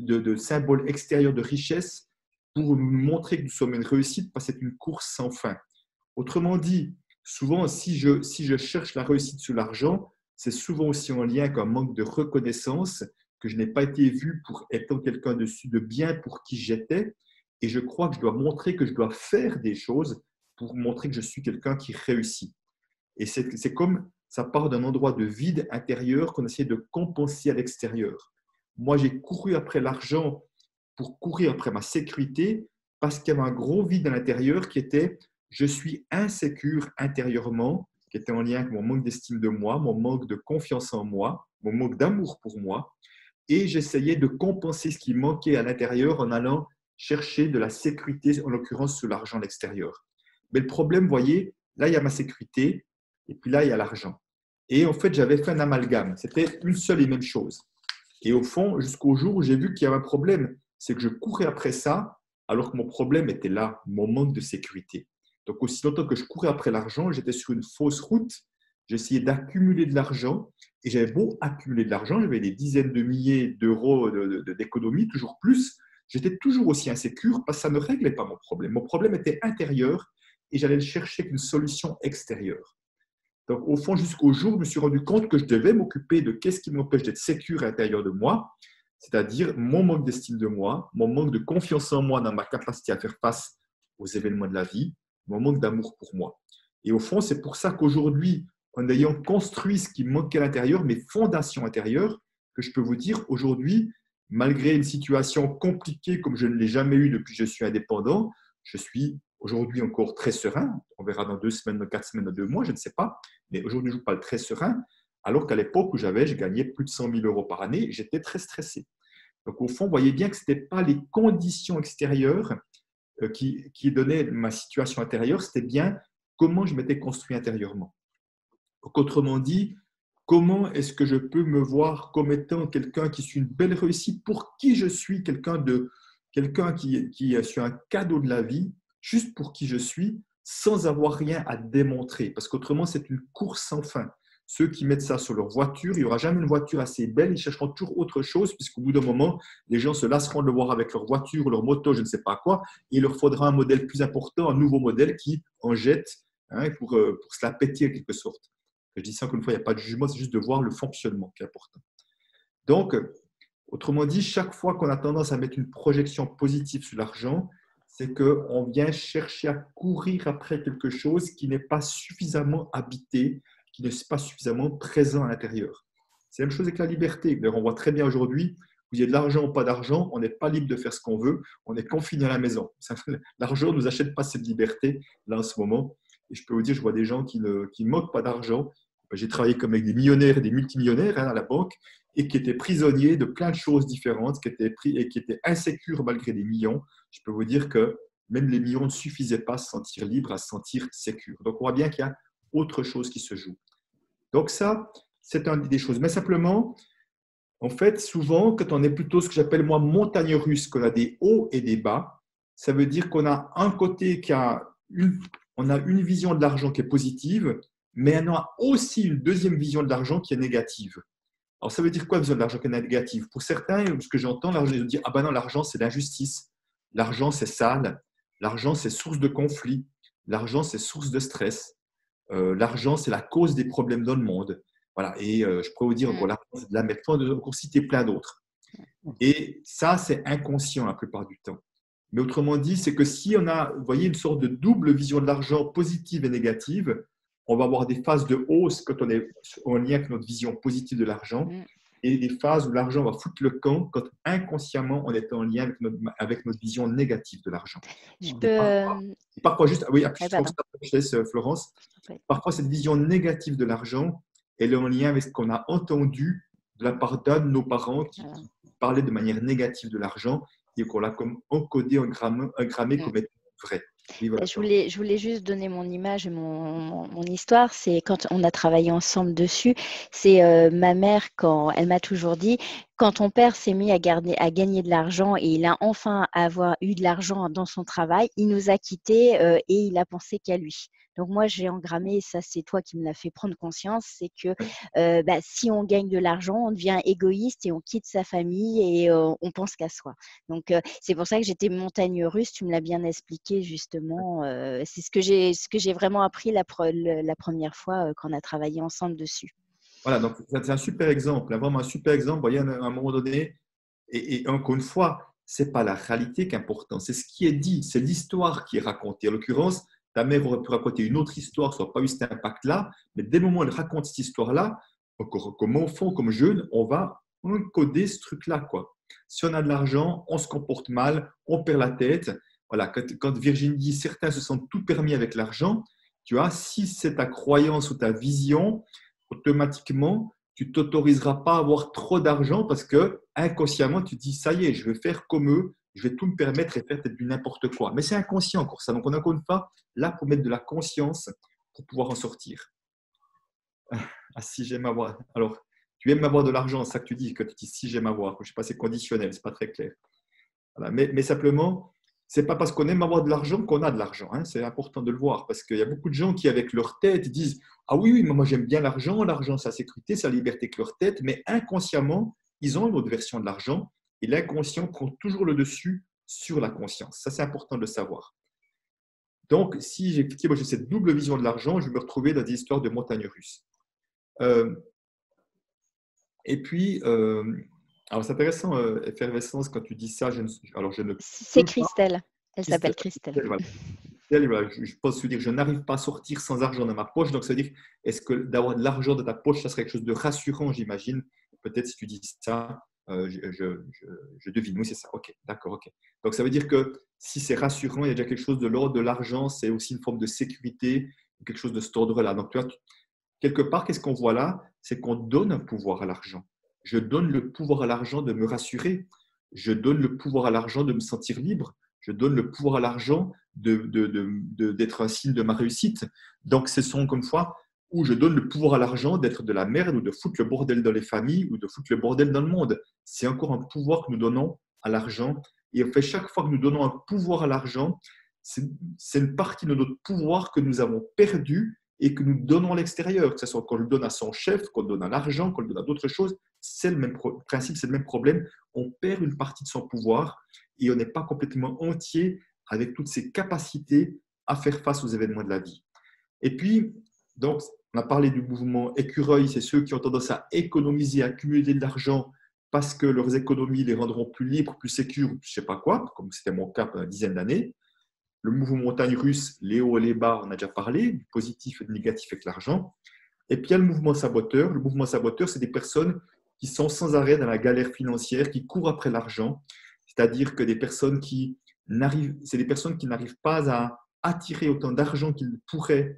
extérieurs de richesse pour nous montrer que nous sommes une réussite, parce que c'est une course sans fin. Autrement dit, souvent, si je cherche la réussite sur l'argent, c'est souvent aussi en lien avec un manque de reconnaissance, que je n'ai pas été vu pour être quelqu'un de bien pour qui j'étais. Et je crois que je dois montrer que je dois faire des choses pour montrer que je suis quelqu'un qui réussit. Et c'est comme ça part d'un endroit de vide intérieur qu'on essaie de compenser à l'extérieur. Moi, j'ai couru après l'argent pour courir après ma sécurité parce qu'il y avait un gros vide à l'intérieur qui était « je suis insécure intérieurement », qui était en lien avec mon manque d'estime de moi, mon manque de confiance en moi, mon manque d'amour pour moi. Et j'essayais de compenser ce qui manquait à l'intérieur en allant chercher de la sécurité, en l'occurrence sur l'argent à l'extérieur. Mais le problème, vous voyez, là, il y a ma sécurité et puis là, il y a l'argent. Et en fait, j'avais fait un amalgame. C'était une seule et même chose. Et au fond, jusqu'au jour où j'ai vu qu'il y avait un problème, c'est que je courais après ça, alors que mon problème était là, mon manque de sécurité. Donc, aussi longtemps que je courais après l'argent, j'étais sur une fausse route. J'essayais d'accumuler de l'argent. Et j'avais beau accumuler de l'argent, j'avais des dizaines de milliers d'euros d'économie, toujours plus. J'étais toujours aussi insécure parce que ça ne réglait pas mon problème. Mon problème était intérieur et j'allais le chercher avec une solution extérieure. Donc, au fond, jusqu'au jour où je me suis rendu compte que je devais m'occuper de qu'est-ce qui m'empêche d'être sécure à l'intérieur de moi, c'est-à-dire mon manque d'estime de moi, mon manque de confiance en moi dans ma capacité à faire face aux événements de la vie, mon manque d'amour pour moi. Et au fond, c'est pour ça qu'aujourd'hui, en ayant construit ce qui me manquait à l'intérieur, mes fondations intérieures, que je peux vous dire aujourd'hui, malgré une situation compliquée comme je ne l'ai jamais eue depuis que je suis indépendant, je suis aujourd'hui encore très serein. On verra dans 2 semaines, dans 4 semaines, dans 2 mois, je ne sais pas. Mais aujourd'hui, je parle très serein, alors qu'à l'époque où je gagnais plus de 100 000 euros par année, j'étais très stressé. Donc, au fond, vous voyez bien que ce n'étaient pas les conditions extérieures qui donnaient ma situation intérieure, c'était bien comment je m'étais construit intérieurement. Donc, autrement dit, comment est-ce que je peux me voir comme étant quelqu'un qui suis une belle réussite pour qui je suis, quelqu'un qui suis un cadeau de la vie, juste pour qui je suis, sans avoir rien à démontrer. Parce qu'autrement, c'est une course sans fin. Ceux qui mettent ça sur leur voiture, il n'y aura jamais une voiture assez belle, ils chercheront toujours autre chose, puisqu'au bout d'un moment, les gens se lasseront de le voir avec leur voiture, leur moto, je ne sais pas quoi, et il leur faudra un modèle plus important, un nouveau modèle qui en jette pour se la péter en quelque sorte. Je dis ça encore une fois, il n'y a pas de jugement, c'est juste de voir le fonctionnement qui est important. Donc, autrement dit, chaque fois qu'on a tendance à mettre une projection positive sur l'argent, c'est qu'on vient chercher à courir après quelque chose qui n'est pas suffisamment habité, qui n'est pas suffisamment présent à l'intérieur. C'est la même chose avec la liberté. D'ailleurs, on voit très bien aujourd'hui, vous ayez de l'argent ou pas d'argent, on n'est pas libre de faire ce qu'on veut, on est confiné à la maison. L'argent ne nous achète pas cette liberté, là, en ce moment. Et je peux vous dire, je vois des gens qui ne moquent pas d'argent. J'ai travaillé comme avec des millionnaires et des multimillionnaires à la banque et qui étaient prisonniers de plein de choses différentes, qui étaient insécures malgré des millions. Je peux vous dire que même les millions ne suffisaient pas à se sentir libre, à se sentir sécure. Donc, on voit bien qu'il y a autre chose qui se joue. Donc, ça, c'est une des choses. Mais simplement, en fait, souvent, quand on est plutôt ce que j'appelle moi montagne russe, qu'on a des hauts et des bas, ça veut dire qu'on a un côté on a une vision de l'argent qui est positive, mais on a aussi une deuxième vision de l'argent qui est négative. Alors, ça veut dire quoi, vision de l'argent qui est négative? Pour certains, ce que j'entends, l'argent, ils disent, ah ben non, l'argent, c'est l'injustice. L'argent, c'est sale. L'argent, c'est source de conflit. L'argent, c'est source de stress. L'argent, c'est la cause des problèmes dans le monde. Voilà. Et je pourrais vous dire, bon, l'argent, c'est de la merde. On peut citer plein d'autres. Et ça, c'est inconscient la plupart du temps. Mais autrement dit, c'est que si on a, vous voyez, une sorte de double vision de l'argent positive et négative, on va avoir des phases de hausse quand on est en lien avec notre vision positive de l'argent et des phases où l'argent va foutre le camp quand inconsciemment on est en lien avec notre vision négative de l'argent. Parfois juste, oui, après, je laisse Florence. Parfois, cette vision négative de l'argent, elle est en lien avec ce qu'on a entendu de la part d'un de nos parents qui parlait de manière négative de l'argent et qu'on l'a comme encodé, engrammé comme étant vrai. Oui, voilà. Je voulais juste donner mon image et mon histoire. C'est quand on a travaillé ensemble dessus. C'est ma mère, quand elle m'a toujours dit, quand ton père s'est mis à gagner de l'argent et il a enfin eu de l'argent dans son travail, il nous a quittés et il a pensé qu'à lui. Donc moi, j'ai engrammé, ça c'est toi qui me l'as fait prendre conscience, c'est que si on gagne de l'argent, on devient égoïste et on quitte sa famille et on pense qu'à soi. Donc c'est pour ça que j'étais montagne russe, tu me l'as bien expliqué justement. C'est ce que j'ai vraiment appris la première fois quand on a travaillé ensemble dessus. Voilà, donc c'est un super exemple, vraiment un super exemple. Vous voyez, à un moment donné, et encore une fois, ce n'est pas la réalité qui est importante, c'est ce qui est dit, c'est l'histoire qui est racontée. En l'occurrence, ta mère aurait pu raconter une autre histoire, ça n'aurait pas eu cet impact-là, mais dès le moment où elle raconte cette histoire-là, comme enfant, comme jeune, on va encoder ce truc-là, quoi. Si on a de l'argent, on se comporte mal, on perd la tête. Voilà, quand Virginie dit certains se sentent tout permis avec l'argent, tu vois, si c'est ta croyance ou ta vision, automatiquement, tu ne t'autoriseras pas à avoir trop d'argent parce que inconsciemment, tu te dis, ça y est, je vais faire comme eux, je vais tout me permettre et faire peut-être du n'importe quoi. Mais c'est inconscient encore ça. Donc, on a encore une fois là pour mettre de la conscience pour pouvoir en sortir. Ah, si j'aime avoir. Alors, tu aimes avoir de l'argent, c'est ça que tu dis, quand tu dis si j'aime avoir. Je ne sais pas, c'est conditionnel, ce n'est pas très clair. Voilà. Mais simplement, ce n'est pas parce qu'on aime avoir de l'argent qu'on a de l'argent. Hein. C'est important de le voir parce qu'il y a beaucoup de gens qui, avec leur tête, disent ah oui, moi j'aime bien l'argent, l'argent c'est la sécurité, c'est la liberté que leur tête, mais inconsciemment, ils ont une autre version de l'argent et l'inconscient prend toujours le dessus sur la conscience. Ça, c'est important de le savoir. Donc, si effectivement j'ai cette double vision de l'argent, je vais me retrouver dans des histoires de montagnes russes. Et puis, alors c'est intéressant, effervescence, quand tu dis ça, c'est Christelle, elle s'appelle Christelle. Voilà, je pense dire je n'arrive pas à sortir sans argent dans ma poche, donc ça veut dire, est-ce que d'avoir de l'argent dans ta poche, ça serait quelque chose de rassurant, j'imagine. Peut-être si tu dis ça, je devine, oui c'est ça, ok, d'accord, ok. Donc ça veut dire que si c'est rassurant, il y a déjà quelque chose de l'ordre de l'argent, c'est aussi une forme de sécurité, quelque chose de cet ordre-là. Donc tu vois, quelque part, qu'est-ce qu'on voit là? C'est qu'on donne un pouvoir à l'argent. Je donne le pouvoir à l'argent de me rassurer. Je donne le pouvoir à l'argent de me sentir libre. Je donne le pouvoir à l'argent d'être un signe de ma réussite. Donc, ce sont comme fois où je donne le pouvoir à l'argent d'être de la merde ou de foutre le bordel dans les familles ou de foutre le bordel dans le monde. C'est encore un pouvoir que nous donnons à l'argent. Et en fait, chaque fois que nous donnons un pouvoir à l'argent, c'est une partie de notre pouvoir que nous avons perdu et que nous donnons à l'extérieur, que ce soit qu'on le donne à son chef, qu'on le donne à l'argent, qu'on le donne à d'autres choses, c'est le même principe, c'est le même problème. On perd une partie de son pouvoir et on n'est pas complètement entier avec toutes ses capacités à faire face aux événements de la vie. Et puis, donc, on a parlé du mouvement écureuil, c'est ceux qui ont tendance à économiser, à accumuler de l'argent parce que leurs économies les rendront plus libres, plus sécures, je ne sais pas quoi, comme c'était mon cas pendant une dizaine d'années. le mouvement montagne russe, les hauts et les bas, on a déjà parlé, du positif et du négatif avec l'argent. Et puis il y a le mouvement saboteur. Le mouvement saboteur, c'est des personnes qui sont sans arrêt dans la galère financière, qui courent après l'argent. C'est-à-dire que c'est des personnes qui n'arrivent pas à attirer autant d'argent qu'ils pourraient,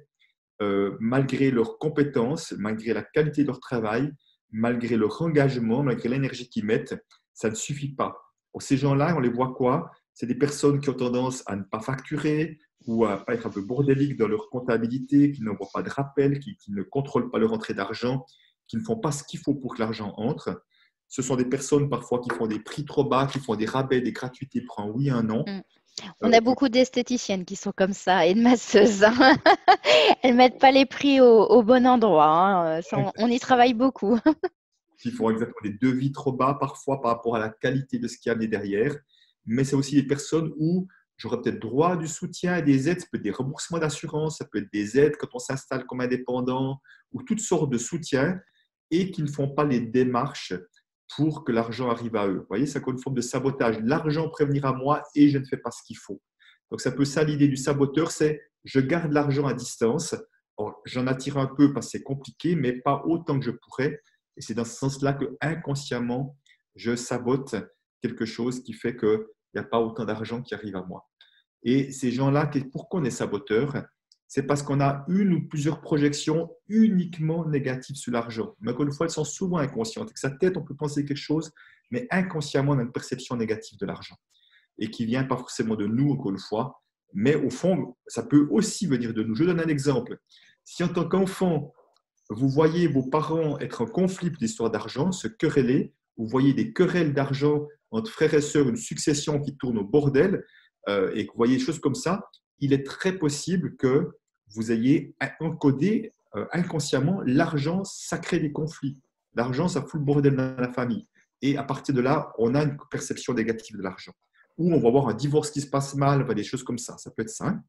malgré leurs compétences, malgré la qualité de leur travail, malgré leur engagement, malgré l'énergie qu'ils mettent. Ça ne suffit pas. Pour ces gens-là, on les voit quoi? C'est des personnes qui ont tendance à ne pas facturer ou à pas être un peu bordéliques dans leur comptabilité, qui n'envoient pas de rappel, qui ne contrôlent pas leur entrée d'argent, qui ne font pas ce qu'il faut pour que l'argent entre. Ce sont des personnes parfois qui font des prix trop bas, qui font des rabais, des gratuités pour un oui, un non. On a beaucoup d'esthéticiennes qui sont comme ça et de masseuses. Hein. Elles ne mettent pas les prix au bon endroit. Hein. Ça, on y travaille beaucoup. Ils font exactement des devis trop bas parfois par rapport à la qualité de ce qu'il y a derrière. Mais c'est aussi des personnes où j'aurais peut-être droit à du soutien et des aides. Ça peut être des remboursements d'assurance, ça peut être des aides quand on s'installe comme indépendant ou toutes sortes de soutiens et qui ne font pas les démarches pour que l'argent arrive à eux. Vous voyez, c'est comme une forme de sabotage. L'argent prévenir à moi et je ne fais pas ce qu'il faut. Donc, ça peut ça l'idée du saboteur, c'est je garde l'argent à distance. J'en attire un peu parce que c'est compliqué, mais pas autant que je pourrais. Et c'est dans ce sens-là que inconsciemment, je sabote quelque chose qui fait qu'il n'y a pas autant d'argent qui arrive à moi. Et ces gens-là, pourquoi on est saboteur? C'est parce qu'on a une ou plusieurs projections uniquement négatives sur l'argent. Mais encore une fois, elles sont souvent inconscientes. Avec sa tête, on peut penser quelque chose, mais inconsciemment, on a une perception négative de l'argent. Et qui vient pas forcément de nous, encore une fois, mais au fond, ça peut aussi venir de nous. Je donne un exemple. Si en tant qu'enfant, vous voyez vos parents être en conflit d'histoire d'argent, se quereller, vous voyez des querelles d'argent entre frères et sœurs, une succession qui tourne au bordel, et que vous voyez des choses comme ça, il est très possible que vous ayez encodé inconsciemment l'argent, ça crée des conflits. L'argent, ça fout le bordel dans la famille. Et à partir de là, on a une perception négative de l'argent. Ou on va avoir un divorce qui se passe mal, des choses comme ça. Ça peut être ça.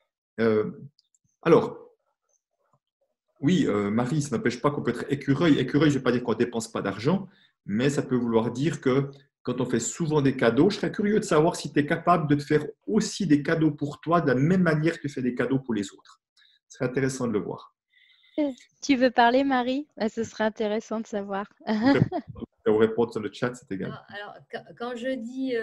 Alors, oui, Marie, ça n'empêche pas qu'on peut être écureuil. Écureuil, je ne vais pas dire qu'on ne dépense pas d'argent, mais ça peut vouloir dire que quand on fait souvent des cadeaux, je serais curieux de savoir si tu es capable de te faire aussi des cadeaux pour toi de la même manière que tu fais des cadeaux pour les autres. Ce serait intéressant de le voir. Tu veux parler, Marie? Ce serait intéressant de savoir. Vous répondre sur le chat, c'est égal. Alors, quand je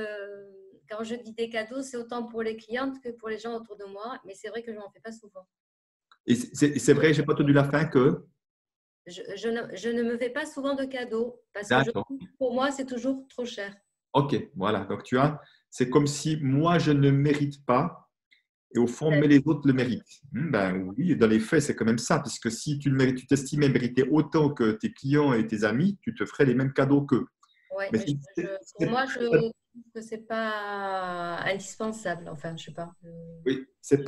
dis des cadeaux, c'est autant pour les clientes que pour les gens autour de moi, mais c'est vrai que je n'en fais pas souvent. Et c'est vrai, je n'ai pas entendu la fin que… Je ne me fais pas souvent de cadeaux parce que pour moi, c'est toujours trop cher. Ok, voilà. Donc, c'est comme si moi, je ne mérite pas et au fond, mais les autres le méritent. Ben oui, dans les faits, c'est quand même ça. Puisque si tu t'estimais mériter autant que tes clients et tes amis, tu te ferais les mêmes cadeaux qu'eux. Oui, pour moi, je trouve que ce n'est pas indispensable. Enfin, je ne sais pas. Oui,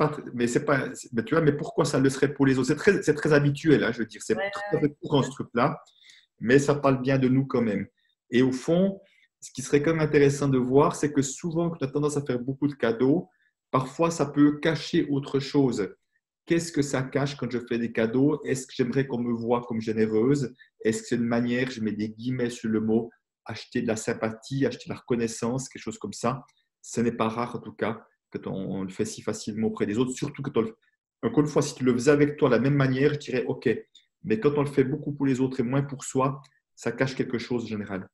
mais tu vois, mais pourquoi ça le serait pour les autres? C'est très habituel, hein, je veux dire. C'est très courant ce truc-là, mais ça parle bien de nous quand même. Et au fond, ce qui serait quand même intéressant de voir, c'est que souvent, quand on a tendance à faire beaucoup de cadeaux, parfois, ça peut cacher autre chose. Qu'est-ce que ça cache quand je fais des cadeaux? Est-ce que j'aimerais qu'on me voie comme généreuse? Est-ce que c'est une manière, je mets des guillemets sur le mot, acheter de la sympathie, acheter de la reconnaissance, quelque chose comme ça? Ce n'est pas rare, en tout cas, quand on le fait si facilement auprès des autres. Surtout quand encore une fois, si tu le faisais avec toi de la même manière, je dirais OK. Mais quand on le fait beaucoup pour les autres et moins pour soi, ça cache quelque chose en général.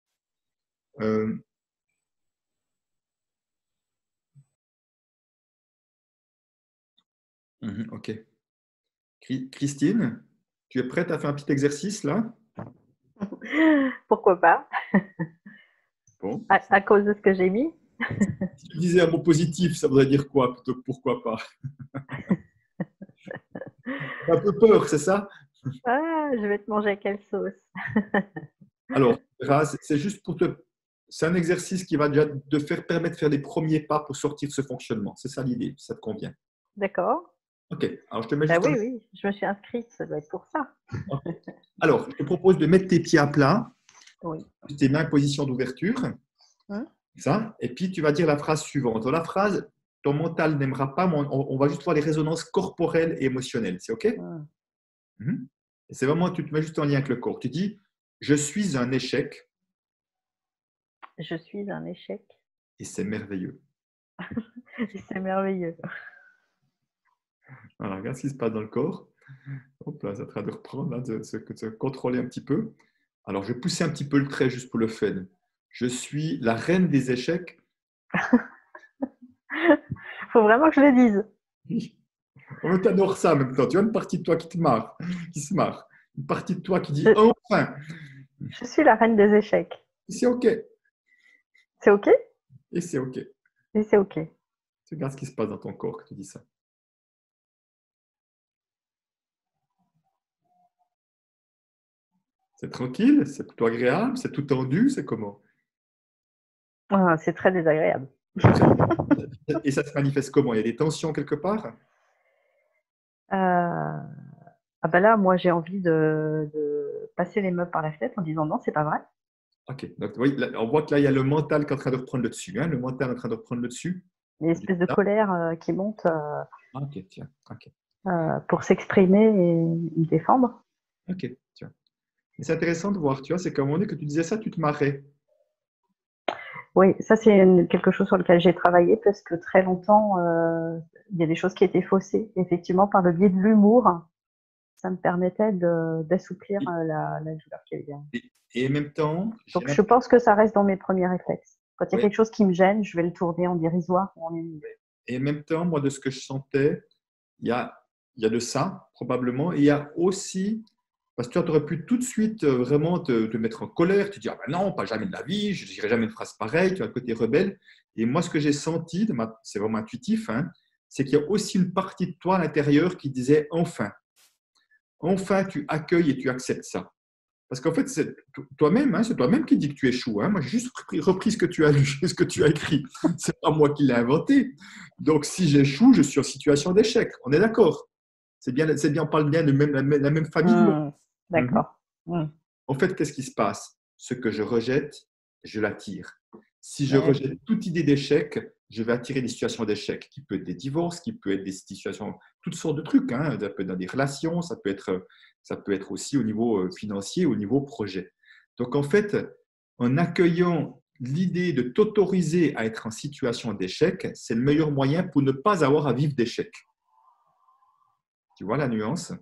Ok. Christine, tu es prête à faire un petit exercice là? Pourquoi pas? Bon. À cause de ce que j'ai mis? Si tu disais un mot positif, ça voudrait dire quoi plutôt que pourquoi pas? T'as un peu peur, c'est ça? Je vais te manger à quelle sauce? Alors, c'est juste c'est un exercice qui va déjà te permettre de faire les premiers pas pour sortir de ce fonctionnement. C'est ça l'idée, ça te convient? D'accord. Ok, alors je te mets oui, je me suis inscrite, ça doit être pour ça. Okay. Alors, je te propose de mettre tes pieds à plat, tes mains en position d'ouverture, ça, et puis tu vas dire la phrase suivante. Dans la phrase, ton mental n'aimera pas, mais on va juste voir les résonances corporelles et émotionnelles, c'est ok? Et c'est vraiment, tu te mets juste en lien avec le corps. Tu dis, je suis un échec. Je suis un échec. Et c'est merveilleux. C'est merveilleux. Voilà, regarde ce qui se passe dans le corps. Hop là, ça train de reprendre, là, de se contrôler un petit peu. Alors, je vais pousser un petit peu le trait juste pour le fun. Je suis la reine des échecs. Faut vraiment que je le dise. On t'adore ça en même temps. Tu vois une partie de toi qui te marre, qui se marre. Une partie de toi qui dit enfin. Je suis la reine des échecs. C'est OK. C'est OK? Et c'est OK. Et c'est OK. Tu regardes ce qui se passe dans ton corps quand tu dis ça. C'est tranquille, c'est plutôt agréable, c'est tout tendu, c'est comment? Ah, c'est très désagréable. Et ça se manifeste comment? Il y a des tensions quelque part? Ah ben là, moi, j'ai envie de passer les meubles par la fenêtre en disant non, c'est pas vrai. OK. Donc, oui, là, on voit que là, il y a le mental qui est en train de reprendre le dessus. Hein? Le mental est en train de reprendre le dessus. Une espèce de colère qui monte OK, tiens. OK. pour s'exprimer et me défendre. OK, tiens. Et c'est intéressant de voir, tu vois, c'est qu'à un moment donné que tu disais ça, tu te marrais. Oui, ça, c'est quelque chose sur lequel j'ai travaillé parce que très longtemps, il y a des choses qui étaient faussées. Effectivement, par le biais de l'humour, ça me permettait d'assouplir la douleur qu'il y avait. Et en même temps, Donc, je pense que ça reste dans mes premiers réflexes. Quand il y a quelque chose qui me gêne, je vais le tourner en dérisoire ou en humour. et en même temps, moi, de ce que je sentais, il y a de ça, probablement. Et il y a aussi, parce que tu aurais pu tout de suite vraiment te mettre en colère, te dire, ah ben non, pas jamais de la vie, je ne dirai jamais une phrase pareille, tu as le côté rebelle. Et moi, ce que j'ai senti, c'est vraiment intuitif, hein, c'est qu'il y a aussi une partie de toi à l'intérieur qui disait, enfin, enfin, tu accueilles et tu acceptes ça. Parce qu'en fait, c'est toi-même, hein, c'est toi-même qui dis que tu échoues. Hein. Moi, j'ai juste repris ce que tu as lu, ce que tu as écrit. C'est pas moi qui l'ai inventé. Donc, si j'échoue, je suis en situation d'échec. On est d'accord. C'est bien, on parle bien de la même famille de mots. D'accord. En fait, qu'est-ce qui se passe? Ce que je rejette, je l'attire. Si je rejette toute idée d'échec, je vais attirer des situations d'échec, qui peut être des divorces, qui peut être des situations, toutes sortes de trucs. Hein. Ça peut être dans des relations, ça peut être aussi au niveau financier, au niveau projet. Donc, en fait, en accueillant l'idée de t'autoriser à être en situation d'échec, c'est le meilleur moyen pour ne pas avoir à vivre d'échec. Tu vois la nuance?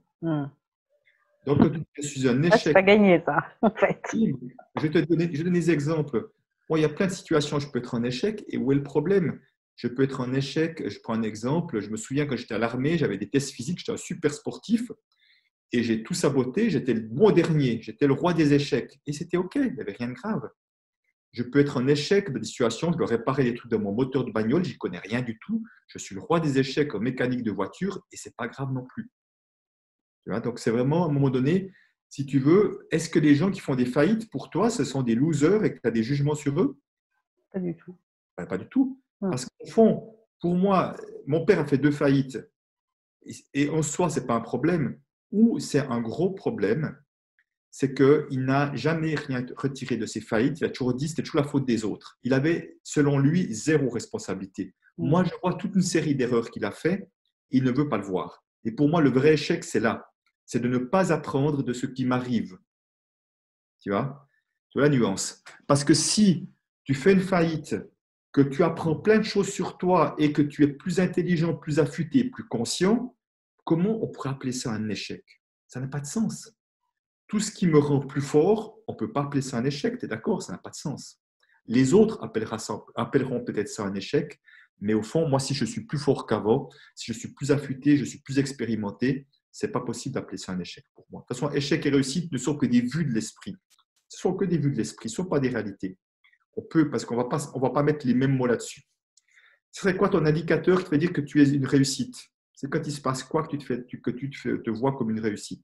Donc, je suis un échec. C'est pas gagné, ça, en fait. Je vais donner des exemples. Bon, il y a plein de situations où je peux être en échec. Et où est le problème? Je peux être en échec. Je prends un exemple. Je me souviens quand j'étais à l'armée, j'avais des tests physiques. J'étais un super sportif. Et j'ai tout saboté. J'étais le bon dernier. J'étais le roi des échecs. Et c'était OK. Il n'y avait rien de grave. Je peux être en échec dans des situations. Je dois réparer des trucs dans mon moteur de bagnole. Je n'y connais rien du tout. Je suis le roi des échecs en mécanique de voiture. Et ce n'est pas grave non plus. Tu vois, donc, c'est vraiment, à un moment donné, si tu veux, est-ce que les gens qui font des faillites, pour toi, ce sont des losers et que tu as des jugements sur eux? Pas du tout. Ben, pas du tout. Parce qu'au fond, pour moi, mon père a fait 2 faillites. Et en soi, ce n'est pas un problème. Ou c'est un gros problème, c'est qu'il n'a jamais rien retiré de ses faillites. Il a toujours dit que c'était toujours la faute des autres. Il avait, selon lui, 0 responsabilité. Moi, je vois toute une série d'erreurs qu'il a fait. Il ne veut pas le voir. Et pour moi, le vrai échec, c'est là. C'est de ne pas apprendre de ce qui m'arrive. Tu vois la nuance. Parce que si tu fais une faillite, que tu apprends plein de choses sur toi et que tu es plus intelligent, plus affûté, plus conscient, comment on pourrait appeler ça un échec? Ça n'a pas de sens. Tout ce qui me rend plus fort, on ne peut pas appeler ça un échec, tu es d'accord? Ça n'a pas de sens. Les autres appelleront peut-être ça un échec, mais au fond, moi, si je suis plus fort qu'avant, si je suis plus affûté, je suis plus expérimenté, ce n'est pas possible d'appeler ça un échec pour moi. De toute façon, échec et réussite ne sont que des vues de l'esprit. Ce ne sont que des vues de l'esprit, ce ne sont pas des réalités. On peut, parce qu'on ne va pas mettre les mêmes mots là-dessus. Ce serait quoi ton indicateur qui fait dire que tu es une réussite? C'est quand il se passe quoi que tu te vois comme une réussite?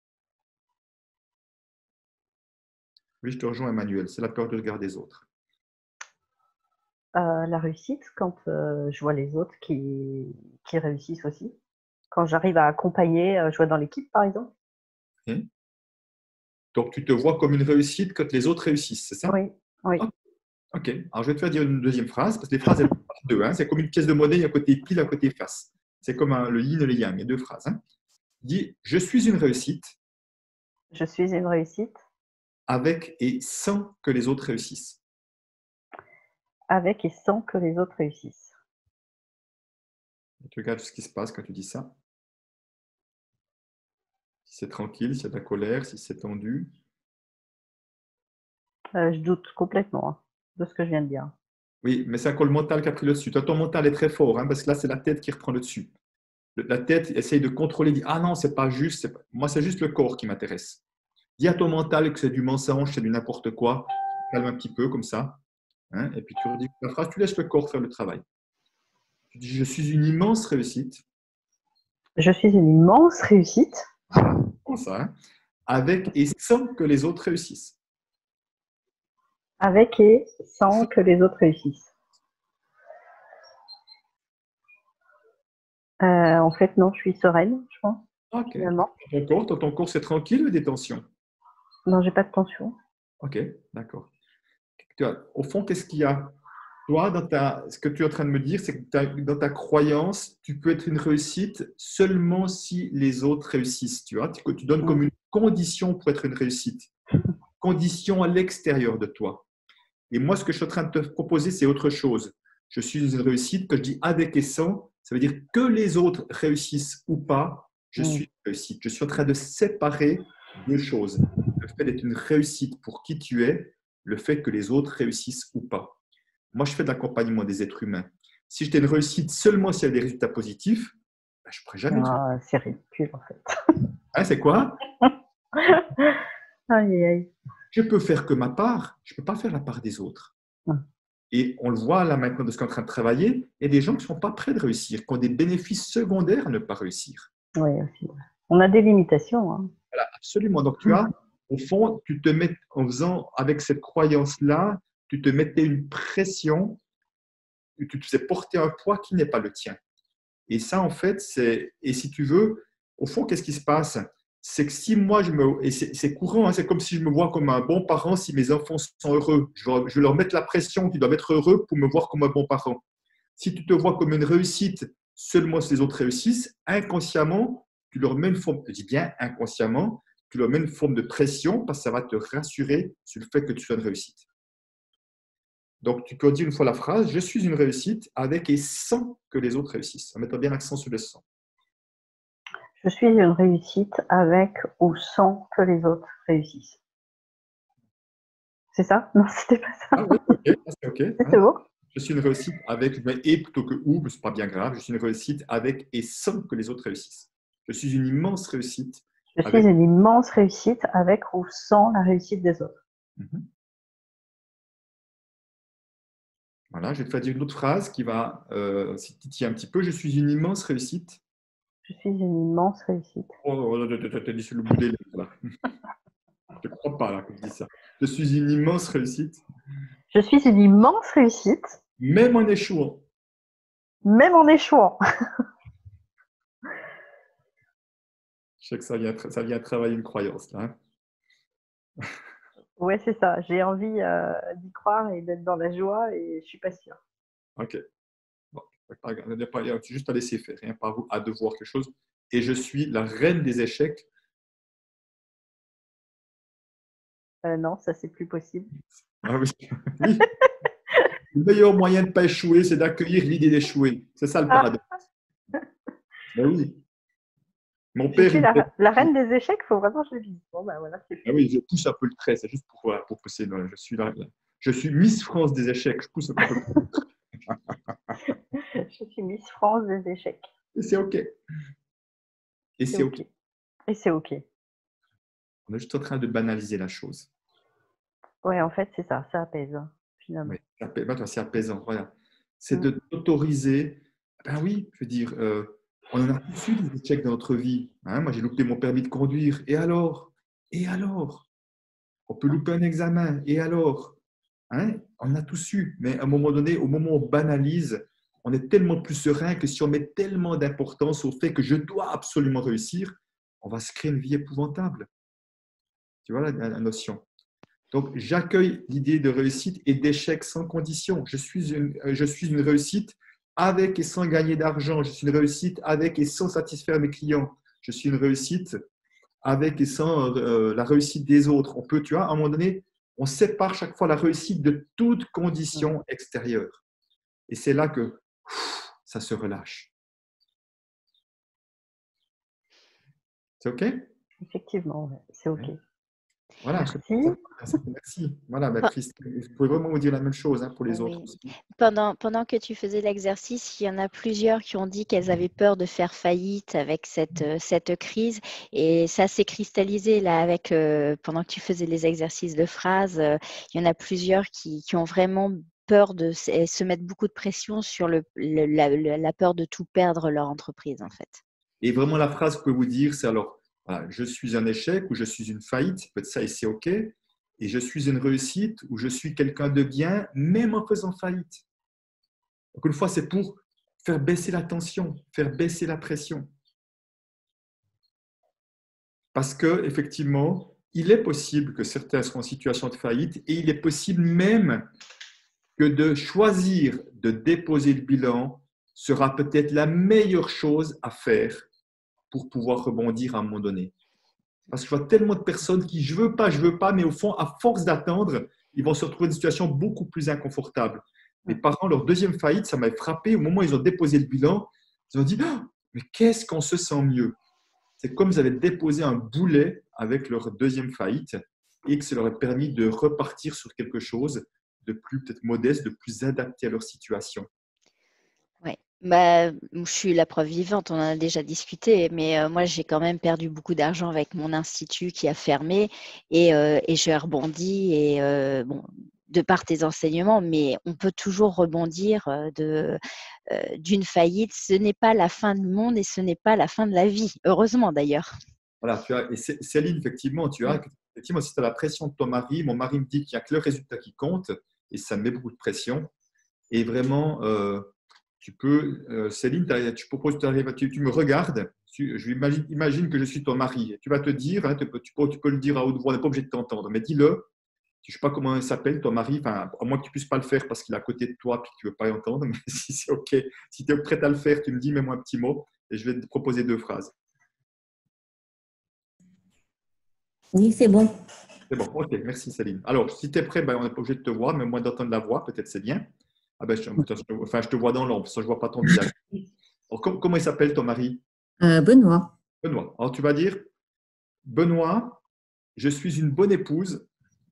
Oui, je te rejoins, Emmanuel. C'est la peur du regard des autres. La réussite, quand je vois les autres qui réussissent aussi. Quand j'arrive à accompagner, je vois dans l'équipe, par exemple. Donc, tu te vois comme une réussite quand les autres réussissent, c'est ça? Oui. OK. Alors, je vais te faire dire une deuxième phrase, parce que les phrases, elles sont par 2. Hein. C'est comme une pièce de monnaie, il y a côté pile, à côté face. C'est comme le yin et le yang, il y a 2 phrases. Hein. Dis, je suis une réussite. Je suis une réussite. Avec et sans que les autres réussissent. Avec et sans que les autres réussissent. Tu regardes ce qui se passe quand tu dis ça. Si c'est tranquille, s'il y a de la colère, si c'est tendu. Je doute complètement de ce que je viens de dire. Oui, mais c'est encore le mental qui a pris le dessus. Toi, ton mental est très fort, hein, parce que là, c'est la tête qui reprend le dessus. La tête essaye de contrôler, dit ah non, c'est pas juste. Moi, c'est juste le corps qui m'intéresse. Dis à ton mental que c'est du mensonge, c'est du n'importe quoi. Calme un petit peu comme ça. Hein, et puis tu redis la phrase, tu laisses le corps faire le travail. Tu dis je suis une immense réussite. Je suis une immense réussite. Comme ça, hein, avec et sans que les autres réussissent. Avec et sans que les autres réussissent. En fait, non, je suis sereine, je pense. Ok. Finalement. Ton corps, c'est tranquille ou des tensions? Non, j'ai pas de tension. Ok, d'accord. Au fond, qu'est-ce qu'il y a? Toi, ce que tu es en train de me dire, c'est que dans ta croyance, tu peux être une réussite seulement si les autres réussissent. Tu vois, tu donnes comme une condition pour être une réussite. Condition à l'extérieur de toi. Et moi, ce que je suis en train de te proposer, c'est autre chose. Je suis une réussite que je dis avec et sans. Ça veut dire que les autres réussissent ou pas, je suis une réussite. Je suis en train de séparer deux choses. Le fait d'être une réussite pour qui tu es, le fait que les autres réussissent ou pas. Moi, je fais de l'accompagnement des êtres humains. Si j'étais une réussite seulement s'il y a des résultats positifs, ben, je ne pourrais jamais. C'est ridicule, en fait. Hein, c'est quoi? Aïe, aïe. Je peux faire que ma part, je ne peux pas faire la part des autres. Et on le voit là maintenant de ce qu'on est en train de travailler, il y a des gens qui ne sont pas prêts de réussir, qui ont des bénéfices secondaires à ne pas réussir. Oui, aussi. On a des limitations. Hein. Voilà, absolument. Donc, tu as, au fond, tu te mets, en faisant avec cette croyance-là, tu te mettais une pression, tu te faisais porter un poids qui n'est pas le tien. Et ça, en fait, et si tu veux, au fond, qu'est-ce qui se passe? C'est que si moi, et c'est courant, hein, c'est comme si je me vois comme un bon parent si mes enfants sont heureux. Je vais leur mettre la pression qu'ils doivent être heureux pour me voir comme un bon parent. Si tu te vois comme une réussite seulement si les autres réussissent, inconsciemment, tu leur mets une forme, je dis bien inconsciemment, tu leur mets une forme de pression parce que ça va te rassurer sur le fait que tu sois une réussite. Donc, tu peux dire une fois la phrase « Je suis une réussite avec et sans que les autres réussissent ». On mettra bien l'accent sur le « sans ». Je suis une réussite avec ou sans que les autres réussissent. C'est ça? Non, c'était pas ça. Ah oui, ok, c'est ok. C'est bon. Je suis une réussite avec et plutôt que ou, mais ce n'est pas bien grave. Je suis une réussite avec et sans que les autres réussissent. Je suis une immense réussite. Je suis une immense réussite avec ou sans la réussite des autres. Voilà, je vais te faire dire une autre phrase qui va titiller un petit peu. Je suis une immense réussite. Je suis une immense réussite. Oh, tu as dit sur le bout des lèvres, là. Je ne crois pas, là, que je dis ça. Je suis une immense réussite. Je suis une immense réussite. Même en échouant. Même en échouant. Je sais que ça vient travailler une croyance, là. Hein. Ouais, c'est ça. J'ai envie d'y croire et d'être dans la joie et je suis pas sûre. Ok. Bon, juste à laisser faire, rien par vous, à devoir quelque chose. Et je suis la reine des échecs. Non, ça c'est plus possible. Ah oui. Oui. Le meilleur moyen de ne pas échouer, c'est d'accueillir l'idée d'échouer. C'est ça le paradoxe. Ben oui. Mon père. Je suis la reine des échecs, il faut vraiment que je le dise. Bon, ben voilà, c'est fait. Ah oui, je pousse un peu le trait, c'est juste pour pousser. Je suis Miss France des échecs, je pousse un peu le trait. Je suis Miss France des échecs. Et c'est OK. Et c'est OK. Et c'est OK. On est juste en train de banaliser la chose. Ouais, en fait, c'est ça, ça apaise, finalement. Oui, c'est apaisant, voilà. C'est de t'autoriser. Ben oui, je veux dire, on en a tous eu des échecs dans notre vie. Hein, moi, j'ai loupé mon permis de conduire. Et alors? Et alors? On peut louper un examen. Et alors? Hein, on a tous eu. Mais à un moment donné, au moment où on banalise, on est tellement plus serein que si on met tellement d'importance au fait que je dois absolument réussir, on va se créer une vie épouvantable. Tu vois la notion? Donc, j'accueille l'idée de réussite et d'échec sans condition. Je suis une réussite avec et sans gagner d'argent. Je suis une réussite avec et sans satisfaire mes clients. Je suis une réussite avec et sans la réussite des autres. On peut, tu vois, à un moment donné, on sépare chaque fois la réussite de toute condition extérieure. Et c'est là que ça se relâche. C'est OK? Effectivement, ouais, c'est OK. Voilà, merci. Voilà, Christelle, vous pouvez vraiment vous dire la même chose pour les autres aussi. Pendant que tu faisais l'exercice, il y en a plusieurs qui ont dit qu'elles avaient peur de faire faillite avec cette crise. Et ça s'est cristallisé là avec, pendant que tu faisais les exercices de phrases. Il y en a plusieurs qui ont vraiment peur de se mettre beaucoup de pression sur la peur de tout perdre leur entreprise, en fait. Et vraiment, la phrase que vous pouvez vous dire, c'est alors, voilà, je suis un échec ou je suis une faillite, peut-être ça et c'est OK. Et je suis une réussite ou je suis quelqu'un de bien, même en faisant faillite. Donc, une fois, c'est pour faire baisser la tension, faire baisser la pression. Parce qu'effectivement, il est possible que certains soient en situation de faillite et il est possible même que de choisir de déposer le bilan sera peut-être la meilleure chose à faire pour pouvoir rebondir à un moment donné. Parce que je vois tellement de personnes qui, je veux pas, mais au fond, à force d'attendre, ils vont se retrouver dans une situation beaucoup plus inconfortable. Mes parents, leur deuxième faillite, ça m'avait frappé. Au moment où ils ont déposé le bilan, ils ont dit oh, mais qu'est-ce qu'on se sent mieux. C'est comme ils avaient déposé un boulet avec leur deuxième faillite et que ça leur a permis de repartir sur quelque chose de plus peut-être modeste, de plus adapté à leur situation. Ouais. Bah, je suis la preuve vivante, on en a déjà discuté, mais moi j'ai quand même perdu beaucoup d'argent avec mon institut qui a fermé et j'ai rebondi et bon, de par tes enseignements, mais on peut toujours rebondir d'une faillite. Ce n'est pas la fin du monde et ce n'est pas la fin de la vie, heureusement d'ailleurs. Voilà, et Céline, effectivement, si tu as la pression de ton mari, mon mari me dit qu'il n'y a que le résultat qui compte et ça me met beaucoup de pression. Et vraiment, tu peux, Céline, tu proposes, tu me regardes, imagine que je suis ton mari. Tu vas te dire, tu peux le dire à haute voix, on n'est pas obligé de t'entendre, mais dis-le. Je ne sais pas comment il s'appelle, ton mari, à moins que tu ne puisses pas le faire parce qu'il est à côté de toi et que tu ne veux pas l'entendre, mais si c'est OK, si tu es prête à le faire, tu me dis, mets-moi un petit mot et je vais te proposer 2 phrases. Oui, c'est bon. C'est bon, OK, merci Céline. Alors, si tu es prêt, on n'est pas obligé de te voir, mais au moins d'entendre la voix, peut-être c'est bien. Ah ben, je te vois dans l'ombre, ça je ne vois pas ton visage. Alors, comment il s'appelle ton mari? Benoît. Benoît. Alors, tu vas dire, Benoît, je suis une bonne épouse.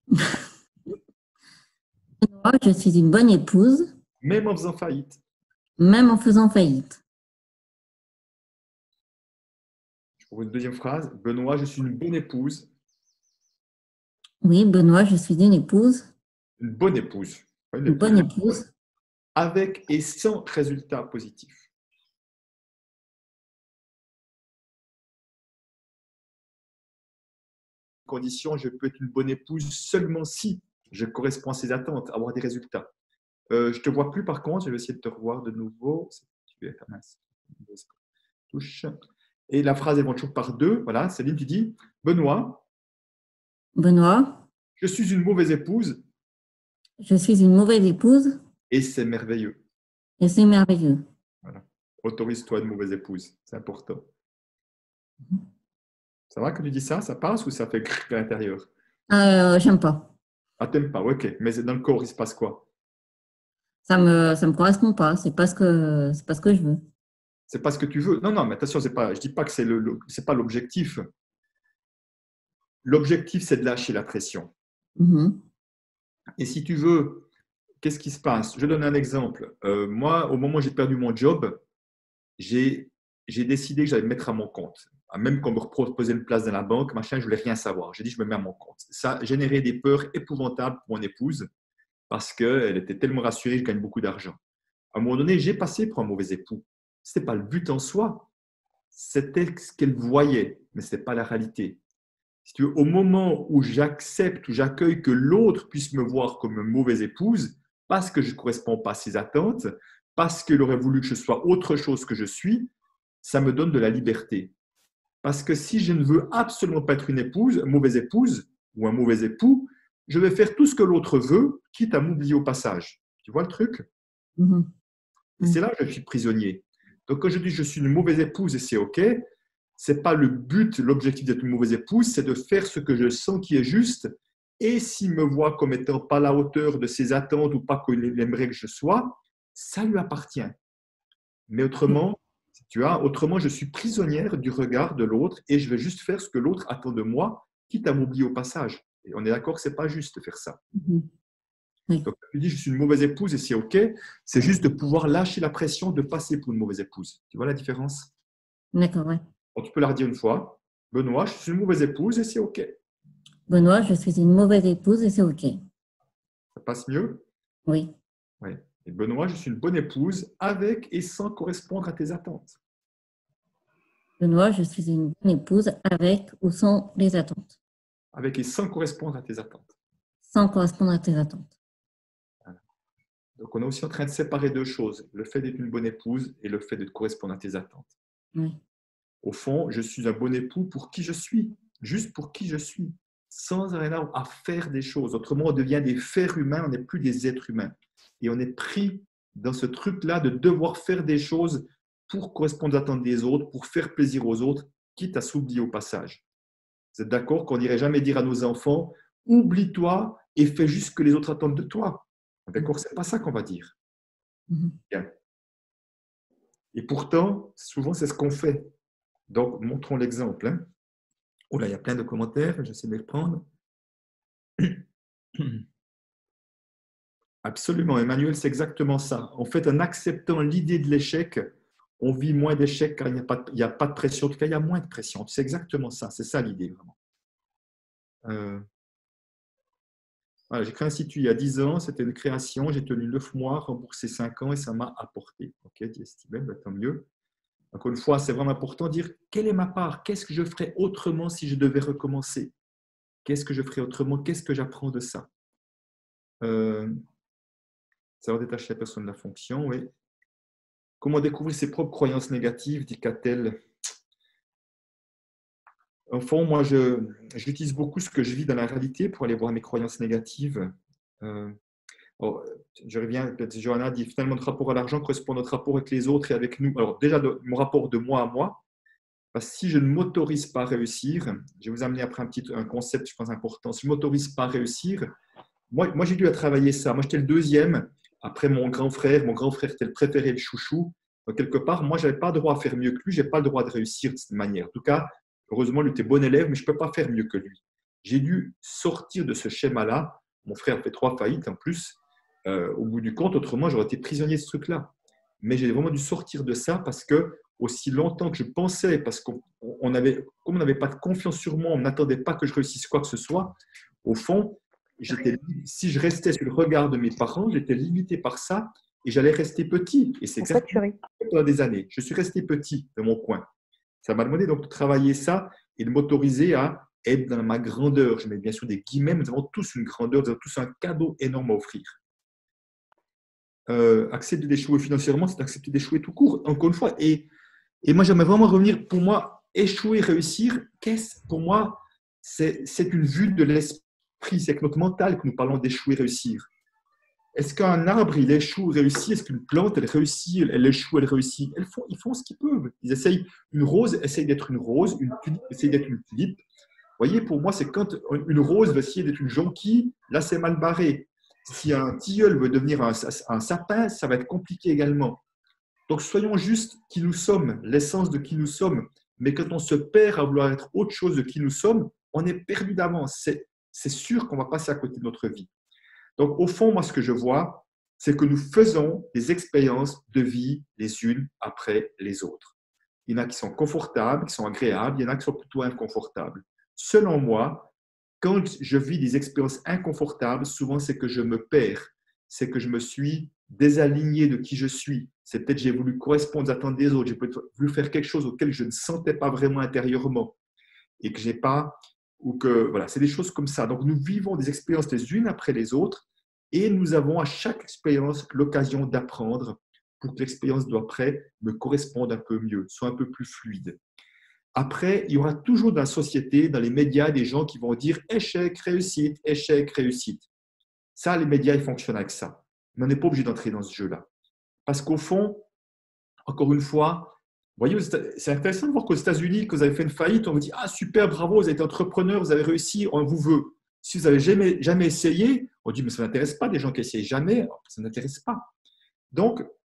Benoît, je suis une bonne épouse. Même en faisant faillite. Même en faisant faillite. Je propose une deuxième phrase. Benoît, je suis une bonne épouse. Oui, Benoît, je suis une épouse. Une bonne épouse. Une bonne épouse. Avec et sans résultat positif. Condition, je peux être une bonne épouse seulement si je corresponds à ses attentes, avoir des résultats. Je ne te vois plus par contre, je vais essayer de te revoir de nouveau. Touche. Et la phrase est toujours par 2. Voilà, Céline, tu dis Benoît. Benoît. Je suis une mauvaise épouse. Je suis une mauvaise épouse. Et c'est merveilleux. Et c'est merveilleux. Voilà. Autorise-toi une mauvaise épouse. C'est important. Ça va que tu dis ça? Ça passe ou ça fait à l'intérieur? J'aime pas. Ah, t'aimes pas, ok. Mais dans le corps, il se passe quoi? Ça me correspond pas. C'est pas ce que je veux. C'est pas ce que tu veux. Non, mais attention, je ne dis pas que c'est pas l'objectif. L'objectif, c'est de lâcher la pression. Et si tu veux, qu'est-ce qui se passe? Je donne un exemple. Moi, au moment où j'ai perdu mon job, j'ai décidé que j'allais me mettre à mon compte. Même quand on me proposait une place dans la banque, machin, je ne voulais rien savoir. J'ai dit, je me mets à mon compte. Ça générait des peurs épouvantables pour mon épouse parce qu'elle était tellement rassurée que je gagne beaucoup d'argent. À un moment donné, j'ai passé pour un mauvais époux. Ce n'était pas le but en soi. C'était ce qu'elle voyait, mais ce n'était pas la réalité. Si tu veux, au moment où j'accepte, où j'accueille que l'autre puisse me voir comme une mauvaise épouse, parce que je ne corresponds pas à ses attentes, parce qu'il aurait voulu que je sois autre chose que je suis, ça me donne de la liberté. Parce que si je ne veux absolument pas être une mauvaise épouse ou un mauvais époux, je vais faire tout ce que l'autre veut, quitte à m'oublier au passage. Tu vois le truc? Et c'est là que je suis prisonnier. Donc, quand je dis je suis une mauvaise épouse et c'est OK, ce n'est pas le but, l'objectif d'être une mauvaise épouse, c'est de faire ce que je sens qui est juste. Et s'il me voit comme étant pas à la hauteur de ses attentes ou pas qu'il aimerait que je sois, ça lui appartient. Mais autrement, Tu vois, autrement, je suis prisonnière du regard de l'autre et je vais juste faire ce que l'autre attend de moi, quitte à m'oublier au passage. Et on est d'accord que ce n'est pas juste de faire ça. Oui. Donc, tu dis, je suis une mauvaise épouse et c'est OK. C'est juste de pouvoir lâcher la pression de passer pour une mauvaise épouse. Tu vois la différence? D'accord, ouais. Donc, tu peux la redire une fois. Benoît, je suis une mauvaise épouse et c'est OK. Benoît, je suis une mauvaise épouse et c'est OK. Ça passe mieux? Oui. Oui. Et Benoît, je suis une bonne épouse avec et sans correspondre à tes attentes. Benoît, je suis une bonne épouse avec ou sans les attentes. Avec et sans correspondre à tes attentes. Sans correspondre à tes attentes. Voilà. Donc, on est aussi en train de séparer deux choses. Le fait d'être une bonne épouse et le fait de correspondre à tes attentes. Oui. Au fond, je suis un bon époux pour qui je suis. Juste pour qui je suis. Sans rien à faire des choses. Autrement, on devient des fers humains, on n'est plus des êtres humains. Et on est pris dans ce truc-là de devoir faire des choses pour correspondre aux attentes des autres, pour faire plaisir aux autres, quitte à s'oublier au passage. Vous êtes d'accord qu'on n'irait jamais dire à nos enfants « oublie-toi et fais juste ce que les autres attendent de toi ». D'accord, ce n'est pas ça qu'on va dire. Bien. Et pourtant, souvent, c'est ce qu'on fait. Donc, montrons l'exemple. Hein. Oh là, il y a plein de commentaires, j'essaie de les reprendre. Absolument, Emmanuel, c'est exactement ça. En fait, en acceptant l'idée de l'échec, on vit moins d'échecs car il n'y a pas de pression. En tout cas, il y a moins de pression. C'est exactement ça. C'est ça l'idée, vraiment. Voilà, j'ai créé un site il y a 10 ans. C'était une création. J'ai tenu 9 mois, remboursé 5 ans et ça m'a apporté. Ok, dit Steven, tant mieux. Encore une fois, c'est vraiment important de dire quelle est ma part? Qu'est-ce que je ferais autrement si je devais recommencer? Qu'est-ce que je ferais autrement? Qu'est-ce que j'apprends de ça? Savoir détacher la personne de la fonction, oui. Comment découvrir ses propres croyances négatives, dit Catel. Au fond, moi, j'utilise beaucoup ce que je vis dans la réalité pour aller voir mes croyances négatives. Je reviens, Johanna dit, finalement, notre rapport à l'argent correspond à notre rapport avec les autres et avec nous. Alors, déjà, mon rapport de moi à moi, parce que si je ne m'autorise pas à réussir, je vais vous amener après un concept, je pense, important. Si je ne m'autorise pas à réussir, moi j'ai dû à travailler ça. Moi, j'étais le deuxième. Après mon grand frère était le préféré, le chouchou. Donc, quelque part, moi, je n'avais pas le droit à faire mieux que lui, je n'ai pas le droit de réussir de cette manière. En tout cas, heureusement, lui était bon élève, mais je ne peux pas faire mieux que lui. J'ai dû sortir de ce schéma-là. Mon frère a fait 3 faillites en plus, au bout du compte. Autrement, j'aurais été prisonnier de ce truc-là. Mais j'ai vraiment dû sortir de ça parce que, aussi longtemps que je pensais, parce comme on n'avait pas de confiance sur moi, on n'attendait pas que je réussisse quoi que ce soit, au fond, si je restais sur le regard de mes parents, j'étais limité par ça et j'allais rester petit. Et c'est exactement pendant des années. Je suis resté petit dans mon coin. Ça m'a demandé donc de travailler ça et de m'autoriser à être dans ma grandeur. Je mets bien sûr des guillemets, mais nous avons tous une grandeur, nous avons tous un cadeau énorme à offrir. Accepter d'échouer financièrement, c'est accepter d'échouer tout court, encore une fois. Et moi, j'aimerais vraiment revenir, pour moi, échouer, réussir, pour moi, c'est une vue de l'esprit. C'est avec notre mental que nous parlons d'échouer, réussir. Est-ce qu'un arbre, il échoue, réussit? Est-ce qu'une plante, elle réussit, elle échoue, elle réussit? Ils font ce qu'ils peuvent. Ils essayent. Une rose essaye d'être une rose, une tulipe essaye d'être une tulipe. Vous voyez, pour moi, c'est quand une rose va essayer d'être une jonquille, là, c'est mal barré. Si un tilleul veut devenir un sapin, ça va être compliqué également. Donc, soyons juste qui nous sommes, l'essence de qui nous sommes. Mais quand on se perd à vouloir être autre chose de qui nous sommes, on est perdu d'avance. C'est sûr qu'on va passer à côté de notre vie. Donc, au fond, moi, ce que je vois, c'est que nous faisons des expériences de vie les unes après les autres. Il y en a qui sont confortables, qui sont agréables, il y en a qui sont plutôt inconfortables. Selon moi, quand je vis des expériences inconfortables, souvent, c'est que je me perds. C'est que je me suis désaligné de qui je suis. C'est peut-être que j'ai voulu correspondre aux attentes des autres. J'ai peut-être voulu faire quelque chose auquel je ne sentais pas vraiment intérieurement et que je n'ai pas... ou que voilà, c'est des choses comme ça. Donc, nous vivons des expériences les unes après les autres et nous avons à chaque expérience l'occasion d'apprendre pour que l'expérience d'après me corresponde un peu mieux, soit un peu plus fluide. Après, il y aura toujours dans la société, dans les médias, des gens qui vont dire échec, réussite, échec, réussite. Ça, les médias, ils fonctionnent avec ça. Mais on n'est pas obligé d'entrer dans ce jeu-là. Parce qu'au fond, encore une fois, vous voyez, c'est intéressant de voir qu'aux États-Unis, quand vous avez fait une faillite, on vous dit « Ah, super, bravo, vous avez été entrepreneur, vous avez réussi, on vous veut. » Si vous n'avez jamais essayé, on dit « Mais ça n'intéresse pas des gens qui essayent jamais. » Ça n'intéresse pas. Donc,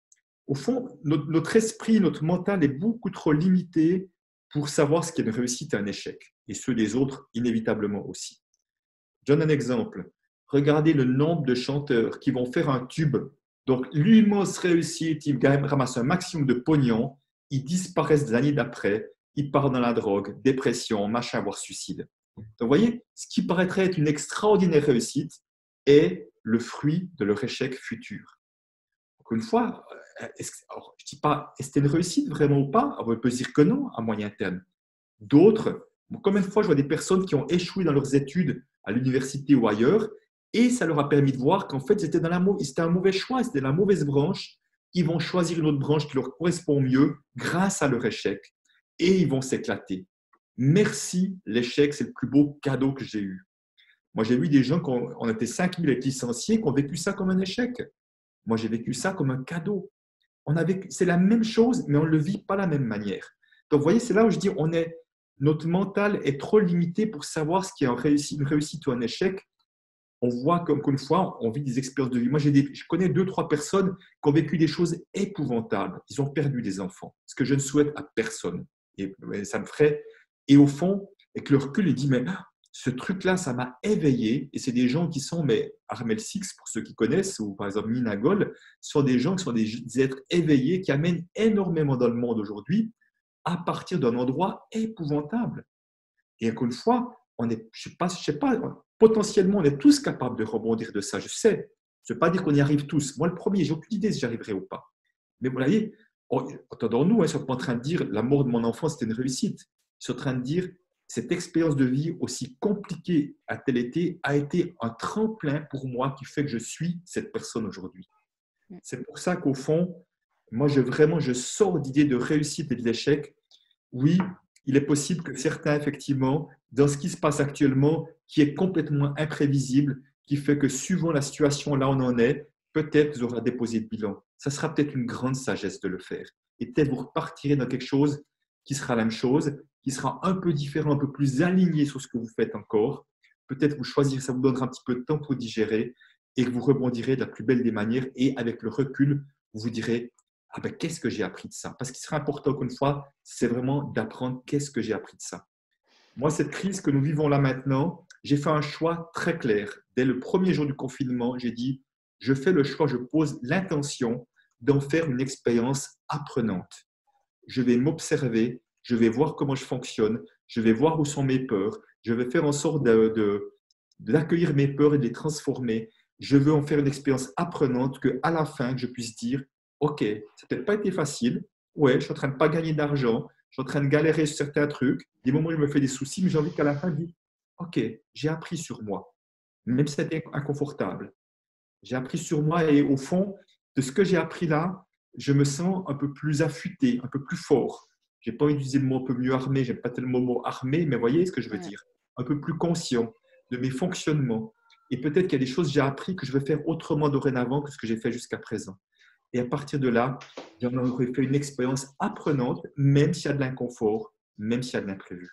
au fond, notre esprit, notre mental est beaucoup trop limité pour savoir ce qu'est une réussite et un échec, et ceux des autres, inévitablement aussi. Je donne un exemple. Regardez le nombre de chanteurs qui vont faire un tube, donc l'immense réussite, ils ramassent un maximum de pognon, ils disparaissent des années d'après, ils partent dans la drogue, dépression, machin, voire suicide. Donc, vous voyez, ce qui paraîtrait être une extraordinaire réussite est le fruit de leur échec futur. Donc, une fois, alors, je ne dis pas, est-ce que c'était une réussite vraiment ou pas? On peut dire que non, à moyen terme. D'autres, combien de fois je vois des personnes qui ont échoué dans leurs études à l'université ou ailleurs, et ça leur a permis de voir qu'en fait, c'était un mauvais choix, c'était la mauvaise branche. Ils vont choisir une autre branche qui leur correspond mieux grâce à leur échec, et ils vont s'éclater. Merci, l'échec, c'est le plus beau cadeau que j'ai eu. Moi, j'ai vu des gens, on était 5000 à être licenciés, qui ont vécu ça comme un échec. Moi, j'ai vécu ça comme un cadeau. C'est la même chose, mais on ne le vit pas de la même manière. Donc, vous voyez, c'est là où je dis, notre mental est trop limité pour savoir ce qui est une réussite ou un échec. On voit comme une fois, on vit des expériences de vie. Moi, je connais 2-3 personnes qui ont vécu des choses épouvantables. Ils ont perdu des enfants, ce que je ne souhaite à personne. Et ça me ferait. Et au fond, avec le recul, il dit, mais ce truc-là, ça m'a éveillé. Et c'est des gens qui sont, mais Armel Six, pour ceux qui connaissent, ou par exemple Nina Gold, sont des gens qui sont des êtres éveillés qui amènent énormément dans le monde aujourd'hui à partir d'un endroit épouvantable. Et encore une fois, je sais pas, potentiellement, on est tous capables de rebondir de ça. Je sais. Je ne veux pas dire qu'on y arrive tous. Moi, le premier, j'ai aucune idée si j'y arriverai ou pas. Mais vous voyez, entendons-nous, je ne suis pas en train de dire la mort de mon enfant, c'était une réussite. Je suis en train de dire cette expérience de vie, aussi compliquée a-t-elle été, a été un tremplin pour moi qui fait que je suis cette personne aujourd'hui. C'est pour ça qu'au fond, moi, je sors d'idée de réussite et de l'échec. Oui, il est possible que certains, effectivement, dans ce qui se passe actuellement, qui est complètement imprévisible, qui fait que suivant la situation là où on en est, peut-être vous aurez déposé le bilan. Ça sera peut-être une grande sagesse de le faire. Et peut-être vous repartirez dans quelque chose qui sera la même chose, qui sera un peu différent, un peu plus aligné sur ce que vous faites encore. Peut-être vous choisirez, ça vous donnera un petit peu de temps pour digérer et que vous rebondirez de la plus belle des manières. Et avec le recul, vous vous direz, ah ben, qu'est-ce que j'ai appris de ça? Parce qu'il sera important qu'une fois, c'est vraiment d'apprendre qu'est-ce que j'ai appris de ça. Moi, cette crise que nous vivons là maintenant, j'ai fait un choix très clair. Dès le premier jour du confinement, j'ai dit, je fais le choix, je pose l'intention d'en faire une expérience apprenante. Je vais m'observer, je vais voir comment je fonctionne, je vais voir où sont mes peurs, je vais faire en sorte d'accueillir mes peurs et de les transformer. Je veux en faire une expérience apprenante qu'à la fin, je puisse dire, OK, ça n'a peut-être pas été facile. Ouais, je suis en train de ne pas gagner d'argent. Je suis en train de galérer sur certains trucs. Des moments où je me fais des soucis, mais j'ai envie qu'à la fin, je dise, OK, j'ai appris sur moi. Même si c'était inconfortable. J'ai appris sur moi et au fond, de ce que j'ai appris là, je me sens un peu plus affûté, un peu plus fort. Je n'ai pas envie d'utiliser le mot un peu mieux armé. Je n'aime pas tellement le mot armé, mais voyez ce que je veux dire. Un peu plus conscient de mes fonctionnements. Et peut-être qu'il y a des choses que j'ai appris que je vais faire autrement dorénavant que ce que j'ai fait jusqu'à présent. Et à partir de là, on aurait fait une expérience apprenante, même s'il y a de l'inconfort, même s'il y a de l'imprévu.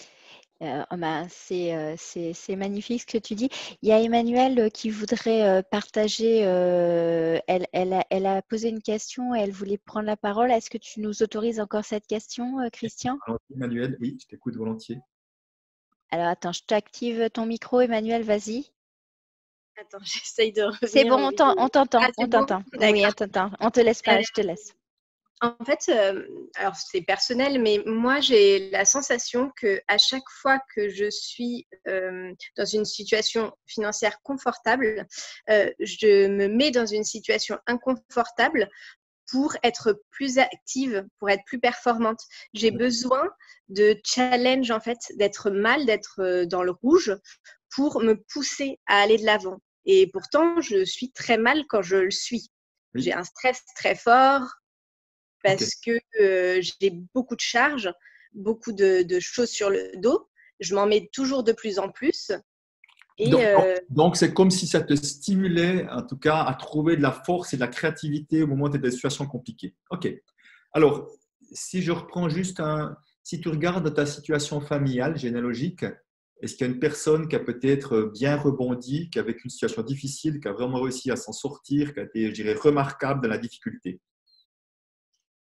C'est magnifique ce que tu dis. Il y a Emmanuel qui voudrait partager. Elle a posé une question et elle voulait prendre la parole. Est-ce que tu nous autorises encore cette question, Christian? Emmanuel, oui, je t'écoute volontiers. Alors, attends, je t'active ton micro. Emmanuel, vas-y. Attends, j'essaye de revenir. C'est bon, on t'entend. Ah, On bon t'entend. Oui, on t'entend. On te laisse pas, je te laisse. En fait, alors c'est personnel, mais moi j'ai la sensation que à chaque fois que je suis dans une situation financière confortable, je me mets dans une situation inconfortable pour être plus active, pour être plus performante. J'ai besoin de challenge en fait, d'être mal, d'être dans le rouge pour me pousser à aller de l'avant. Et pourtant, je suis très mal quand je le suis. Oui. J'ai un stress très fort parce que j'ai beaucoup de charges, beaucoup de choses sur le dos. Je m'en mets toujours de plus en plus. Et donc, c'est comme si ça te stimulait, en tout cas, à trouver de la force et de la créativité au moment où tu es dans des situations compliquées. OK. Alors, si je reprends juste si tu regardes ta situation familiale, généalogique, est-ce qu'il y a une personne qui a peut-être bien rebondi, qui a vécu une situation difficile, qui a vraiment réussi à s'en sortir, qui a été, je dirais, remarquable dans la difficulté?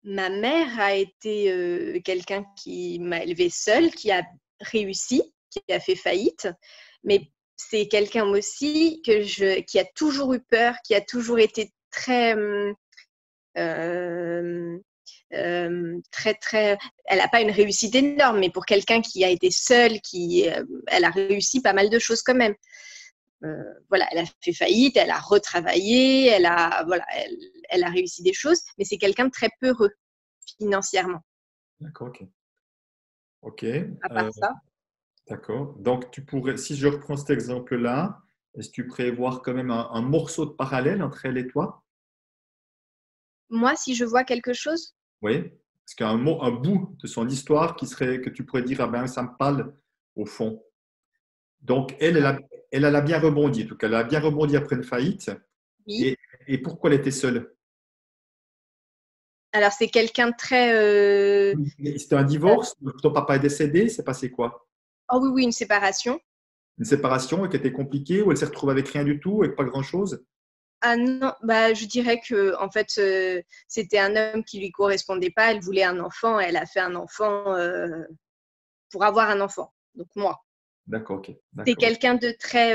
Ma mère a été quelqu'un qui m'a élevée seule, qui a réussi, qui a fait faillite, mais c'est quelqu'un aussi qui a toujours eu peur, qui a toujours été très, très. Elle n'a pas une réussite énorme, mais pour quelqu'un qui a été seule, elle a réussi pas mal de choses quand même. Voilà, elle a fait faillite, elle a retravaillé, elle a réussi des choses, mais c'est quelqu'un de très peureux financièrement. D'accord, ok. Ok. À part ça. D'accord. Donc, si je reprends cet exemple-là, est-ce que tu prévois quand même un morceau de parallèle entre elle et toi? Moi, si je vois quelque chose, Oui. Est-ce qu'il y a un bout de son histoire que tu pourrais dire, ah ben, ça me parle au fond. Donc, elle a bien rebondi. En tout cas, elle a bien rebondi après une faillite. oui. Et pourquoi elle était seule? Alors, c'est quelqu'un de très. C'était un divorce? Ton papa est décédé? C'est passé quoi? Oh oui, oui, une séparation. Une séparation qui était compliquée ou elle s'est retrouvée avec rien du tout, avec pas grand-chose? Ah non, bah, je dirais que en fait, c'était un homme qui lui correspondait pas. Elle voulait un enfant, elle a fait un enfant pour avoir un enfant. Donc moi. D'accord, ok. C'est D'accord. quelqu'un de très,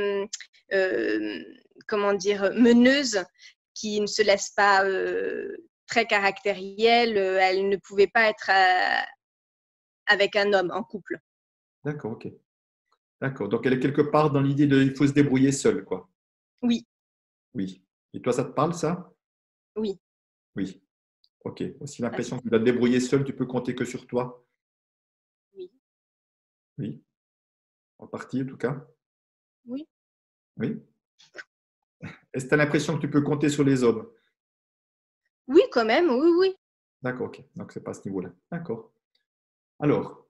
comment dire, meneuse, qui ne se laisse pas, très caractérielle. Elle ne pouvait pas être avec un homme en couple. D'accord, ok. D'accord. Donc, elle est quelque part dans l'idée de il faut se débrouiller seul, quoi. Oui, Oui. Et toi, ça te parle, ça? oui. Oui. Ok. Aussi l'impression que tu dois te débrouiller seul, tu peux compter que sur toi? Oui. Oui. En partie, en tout cas. Oui. Oui. Est-ce que tu as l'impression que tu peux compter sur les hommes? Oui, quand même, oui, oui. D'accord, ok. Donc, c'est pas à ce niveau-là. D'accord. Alors,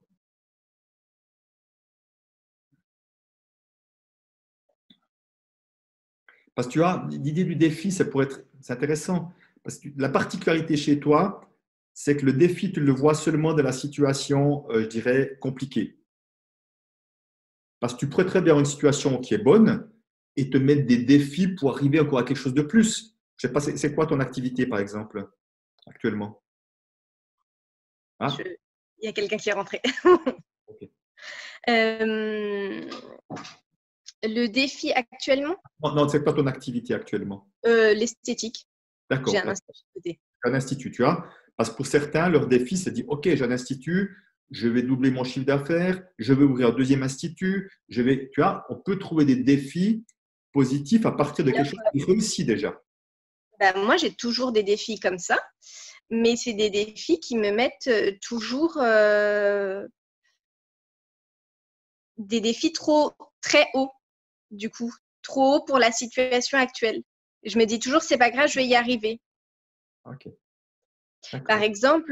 parce que tu as l'idée du défi, c'est intéressant. Parce que la particularité chez toi, c'est que le défi, tu le vois seulement dans la situation, je dirais, compliquée. Parce que tu pourrais très bien avoir une situation qui est bonne et te mettre des défis pour arriver encore à quelque chose de plus. Je sais pas, c'est quoi ton activité, par exemple, actuellement? Ah, Il y a quelqu'un qui est rentré. ok. Le défi actuellement, Non, c'est quoi ton activité actuellement? l'esthétique. D'accord. J'ai un institut de beauté. Un institut, tu vois. Parce que pour certains, leur défi, c'est de dire, OK, j'ai un institut, je vais doubler mon chiffre d'affaires, je vais ouvrir un deuxième institut, tu vois, on peut trouver des défis positifs à partir de quelque chose qui réussit déjà. Ben, moi, j'ai toujours des défis comme ça, mais c'est des défis qui me mettent toujours des défis très hauts, du coup, trop hauts pour la situation actuelle. Je me dis toujours, c'est pas grave, je vais y arriver. OK. Par exemple,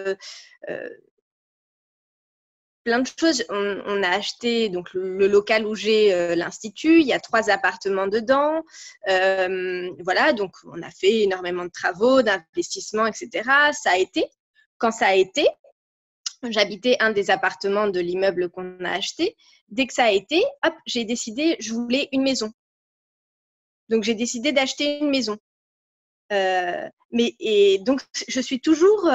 plein de choses. On a acheté donc le local où j'ai l'institut. Il y a 3 appartements dedans. Voilà, donc on a fait énormément de travaux, d'investissements, etc. Ça a été. Quand ça a été, j'habitais un des appartements de l'immeuble qu'on a acheté. Dès que ça a été, hop, j'ai décidé, je voulais une maison. Donc j'ai décidé d'acheter une maison. Et donc je suis toujours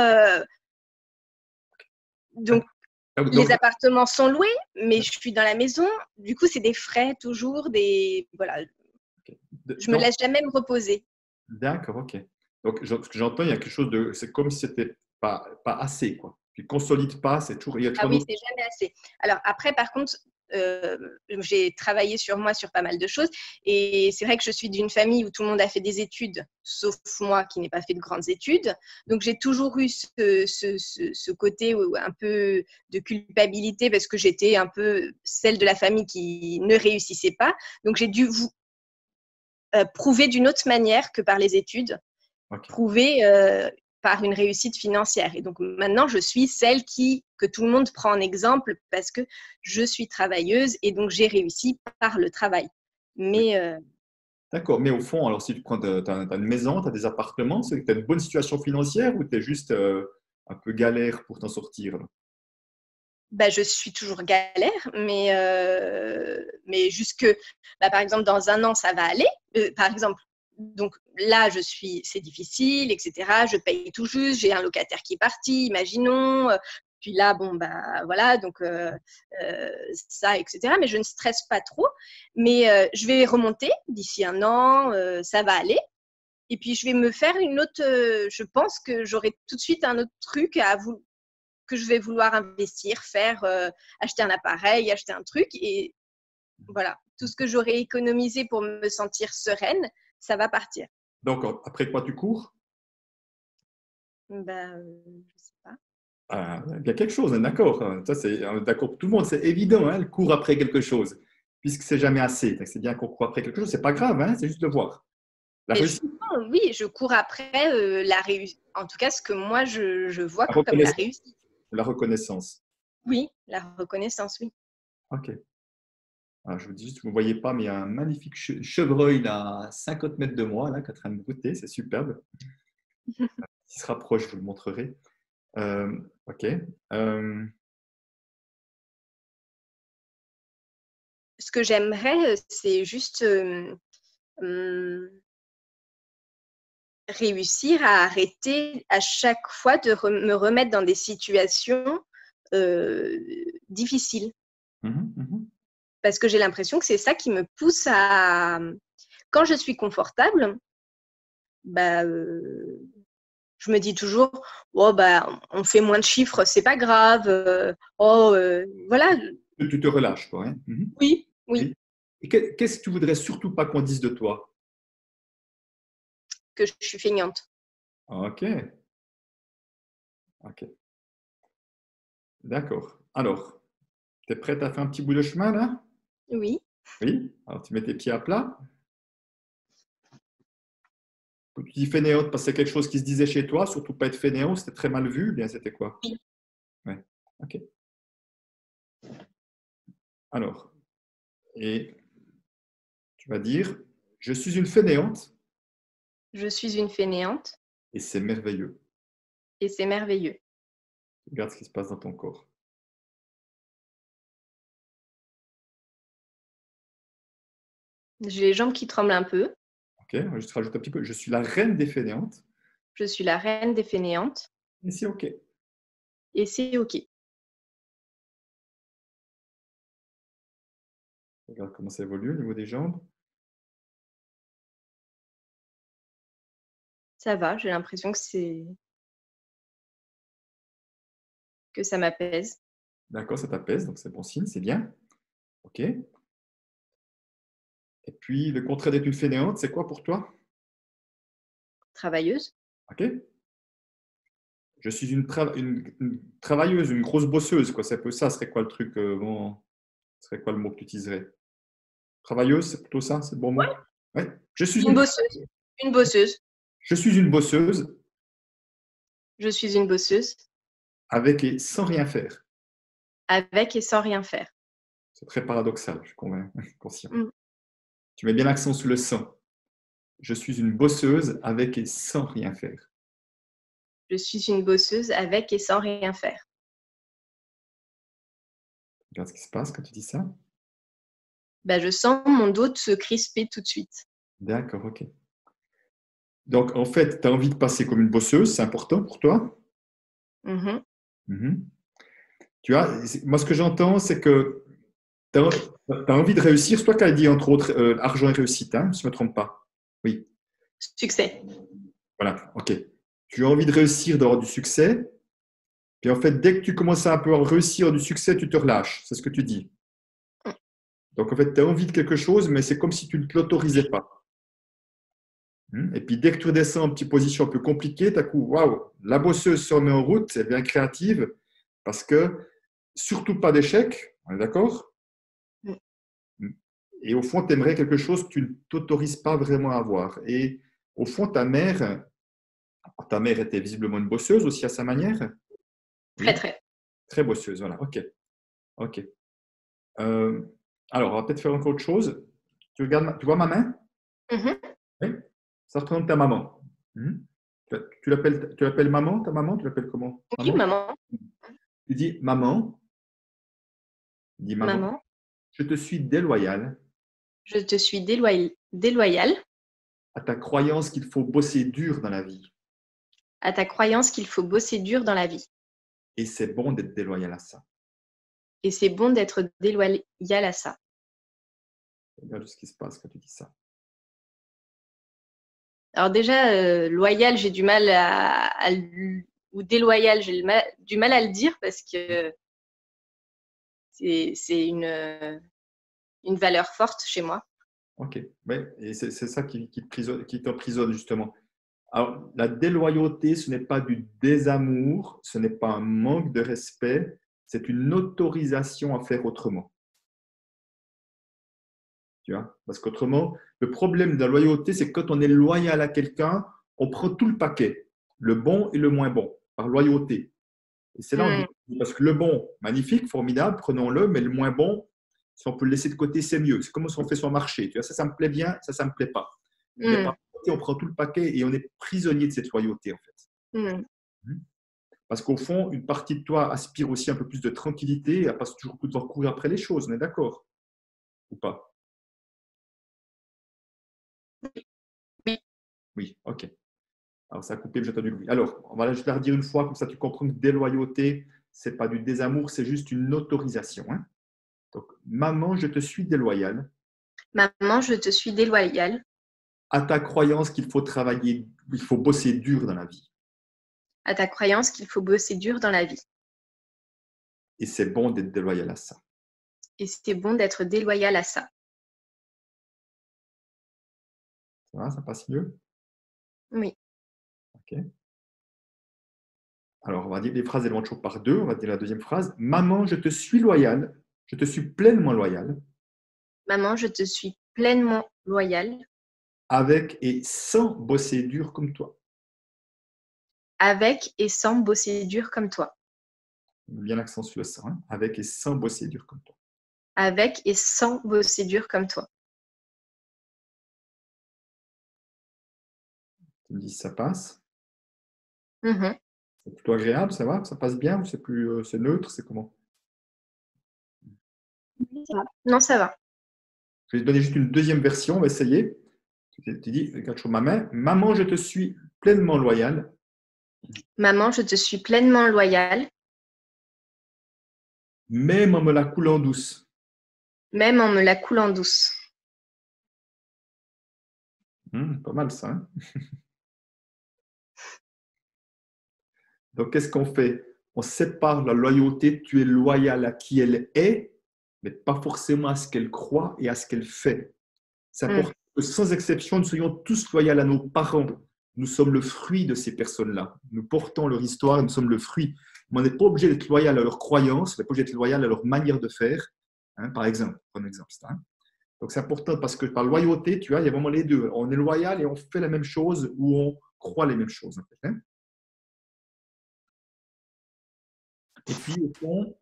donc les appartements sont loués, mais je suis dans la maison. Du coup, c'est des frais toujours, voilà. Je me laisse jamais me reposer. D'accord, ok. Donc, ce que j'entends, il y a quelque chose de. C'est comme si c'était pas assez, quoi. Tu ne consolides pas, il y a toujours Ah oui, c'est jamais assez. Alors après, par contre, j'ai travaillé sur moi sur pas mal de choses. Et c'est vrai que je suis d'une famille où tout le monde a fait des études, sauf moi qui n'ai pas fait de grandes études. Donc, j'ai toujours eu ce côté un peu de culpabilité parce que j'étais un peu celle de la famille qui ne réussissait pas. Donc, j'ai dû prouver d'une autre manière que par les études, prouver par une réussite financière. Et donc maintenant, je suis celle que tout le monde prend en exemple parce que je suis travailleuse et donc j'ai réussi par le travail. Mais D'accord, mais au fond, alors si tu prends, tu as une maison, tu as des appartements, c'est que tu as une bonne situation financière ou tu es juste un peu galère pour t'en sortir là? Je suis toujours galère, mais jusque, par exemple, dans un an, ça va aller. Par exemple, donc là, c'est difficile, etc. Je paye tout juste, j'ai un locataire qui est parti, imaginons. Puis là, bon, bah voilà, donc ça, etc. Mais je ne stresse pas trop. Mais je vais remonter d'ici un an, ça va aller. Et puis, je vais me faire une autre. Je pense que j'aurai tout de suite un autre truc que je vais vouloir investir, faire, acheter un appareil, acheter un truc. Et voilà, tout ce que j'aurai économisé pour me sentir sereine, ça va partir. Donc, après quoi tu cours? Ben, je sais pas. Ah, il y a quelque chose, hein, d'accord. Ça, c'est d'accord pour tout le monde, c'est évident, hein, elle court après quelque chose, puisque c'est jamais assez. Donc, c'est bien qu'on court après quelque chose, c'est pas grave, hein, c'est juste de voir. La réussite, Oui, je cours après la réussite. En tout cas, ce que moi, je vois la comme la reconnaissance. réussite. La reconnaissance. Oui, la reconnaissance, oui. Ok. Alors, je vous dis juste, vous ne voyez pas, mais il y a un magnifique chevreuil là, à 50 mètres de moi, là, qui est en train de brouter, c'est superbe. S'il se rapproche, je vous le montrerai. Ok. Ce que j'aimerais, c'est juste réussir à arrêter à chaque fois de me remettre dans des situations difficiles. Parce que j'ai l'impression que c'est ça qui me pousse à… Quand je suis confortable, bah, je me dis toujours, oh, bah, on fait moins de chiffres, c'est pas grave. Voilà. Tu te relâches, quoi. Hein. Oui, oui. Et qu'est-ce que tu voudrais surtout pas qu'on dise de toi? Que je suis feignante. Ok. Ok. D'accord. Alors, tu es prête à faire un petit bout de chemin, là? Oui. Oui. Alors, tu mets tes pieds à plat. Tu dis fainéante parce que c'est quelque chose qui se disait chez toi, surtout pas être fainéant, c'était très mal vu, bien c'était quoi? Oui. Ouais. Ok. Alors, et tu vas dire, je suis une fainéante Je suis une fainéante et c'est merveilleux. et c'est merveilleux. Regarde ce qui se passe dans ton corps. J'ai les jambes qui tremblent un peu. Ok, on va juste rajouter un petit peu. Je suis la reine des fainéantes Je suis la reine des fainéantes et c'est ok. et c'est OK. Regarde comment ça évolue au niveau des jambes. Ça va, j'ai l'impression que ça m'apaise. D'accord, ça t'apaise, donc c'est bon signe, c'est bien. Ok. Et puis, le contraire d'être une fainéante, c'est quoi pour toi? Travailleuse. Ok. Je suis une travailleuse, une grosse bosseuse, quoi. C'est un peu ça, serait quoi le truc serait quoi le mot que tu utiliserais? Travailleuse, c'est plutôt ça, c'est le bon mot? Ouais. Ouais. Je suis Une bosseuse. Une bosseuse. Je suis une bosseuse Je suis une bosseuse avec et sans rien faire. avec et sans rien faire. C'est très paradoxal, je suis conscient. Mm. Tu mets bien l'accent sur le sans. Je suis une bosseuse avec et sans rien faire. Je suis une bosseuse avec et sans rien faire. Regarde ce qui se passe quand tu dis ça. Bah, je sens mon dos se crisper tout de suite. D'accord, ok. Donc, en fait, tu as envie de passer comme une bosseuse, c'est important pour toi. Tu vois, moi, ce que j'entends, c'est que tu as envie de réussir. C'est toi qui as dit, entre autres, argent et réussite, hein, si je ne me trompe pas. Oui. Succès. Voilà, ok. Tu as envie de réussir, d'avoir du succès. Puis en fait, dès que tu commences à un peu réussir du succès, tu te relâches. C'est ce que tu dis. Donc, en fait, tu as envie de quelque chose, mais c'est comme si tu ne te l'autorisais pas. Et puis, dès que tu redescends en petite position un peu compliquée, tu coup, waouh, la bosseuse se remet en route, elle devient créative, parce que surtout pas d'échec, on est d'accord? Et au fond, tu aimerais quelque chose que tu ne t'autorises pas vraiment à avoir. Et au fond, ta mère était visiblement une bosseuse aussi à sa manière. Très, très. Très bosseuse, voilà, ok. Ok. Alors, on va peut-être faire encore autre chose. Tu vois ma main? Oui. Ça représente ta maman. Tu l'appelles maman, ta maman? Tu l'appelles comment? Oui, maman. Tu dis maman. Dis maman. Je te suis déloyale. Je te suis déloyale. À ta croyance qu'il faut bosser dur dans la vie. À ta croyance qu'il faut bosser dur dans la vie. Et c'est bon d'être déloyal à ça. Et c'est bon d'être déloyal à ça. Regarde ce qui se passe quand tu dis ça. Alors déjà, loyal, j'ai du mal ou déloyal, j'ai du mal à le dire parce que c'est une valeur forte chez moi. Ok, ouais, et c'est ça qui t'emprisonne justement. Alors, la déloyauté, ce n'est pas du désamour, ce n'est pas un manque de respect, c'est une autorisation à faire autrement. Tu vois? Parce qu'autrement, le problème de la loyauté, c'est que quand on est loyal à quelqu'un, on prend tout le paquet, le bon et le moins bon, par loyauté. Et c'est là où on dit, parce que le bon, magnifique, formidable, prenons-le, mais le moins bon, si on peut le laisser de côté, c'est mieux. C'est comme si on fait son marché. Tu vois, ça me plaît bien, ça me plaît pas. Mais par contre, on prend tout le paquet et on est prisonnier de cette loyauté, en fait. Parce qu'au fond, une partie de toi aspire aussi un peu plus de tranquillité, à pas toujours devoir courir après les choses. On est d'accord? Ou pas? Oui, ok. Alors, ça a coupé, j'ai entendu le bruit. Alors, je vais la redire une fois, comme ça tu comprends que déloyauté, ce n'est pas du désamour, c'est juste une autorisation. Hein. Donc, maman, je te suis déloyale. Maman, je te suis déloyale. À ta croyance qu'il faut travailler, il faut bosser dur dans la vie. À ta croyance qu'il faut bosser dur dans la vie. Et c'est bon d'être déloyal à ça. Et c'est bon d'être déloyal à ça. Ça va, ça passe mieux? Oui. Ok. Alors, on va dire les phrases éléments toujours par deux. On va dire la deuxième phrase. Maman, je te suis loyale. Je te suis pleinement loyale. Maman, je te suis pleinement loyale. Avec et sans bosser dur comme toi. Avec et sans bosser dur comme toi. Bien l'accent sur le sans. Hein. Avec et sans bosser dur comme toi. Avec et sans bosser dur comme toi. Tu me dis si ça passe. Mm-hmm. C'est plutôt agréable, ça va? Ça passe bien ou c'est plus c'est neutre? C'est comment? Ça va. Non, ça va. Je vais te donner juste une deuxième version, on va essayer. Tu dis, regarde sur ma main. Maman, je te suis pleinement loyale. Maman, je te suis pleinement loyale. Même en me la coulant douce. Même en me la coulant douce. Pas mal ça. Hein. Donc, qu'est-ce qu'on fait? On sépare la loyauté. Tu es loyal à qui elle est, mais pas forcément à ce qu'elle croit et à ce qu'elle fait. C'est important que sans exception, nous soyons tous loyaux à nos parents. Nous sommes le fruit de ces personnes-là. Nous portons leur histoire et nous sommes le fruit. Mais on n'est pas obligé d'être loyal à leurs croyances, on n'est pas obligé d'être loyal à leur manière de faire. Hein, par exemple, prenons un exemple. Hein. Donc, c'est important parce que par loyauté, tu vois, il y a vraiment les deux. On est loyal et on fait la même chose ou on croit les mêmes choses. En fait, hein. Et puis, au fond,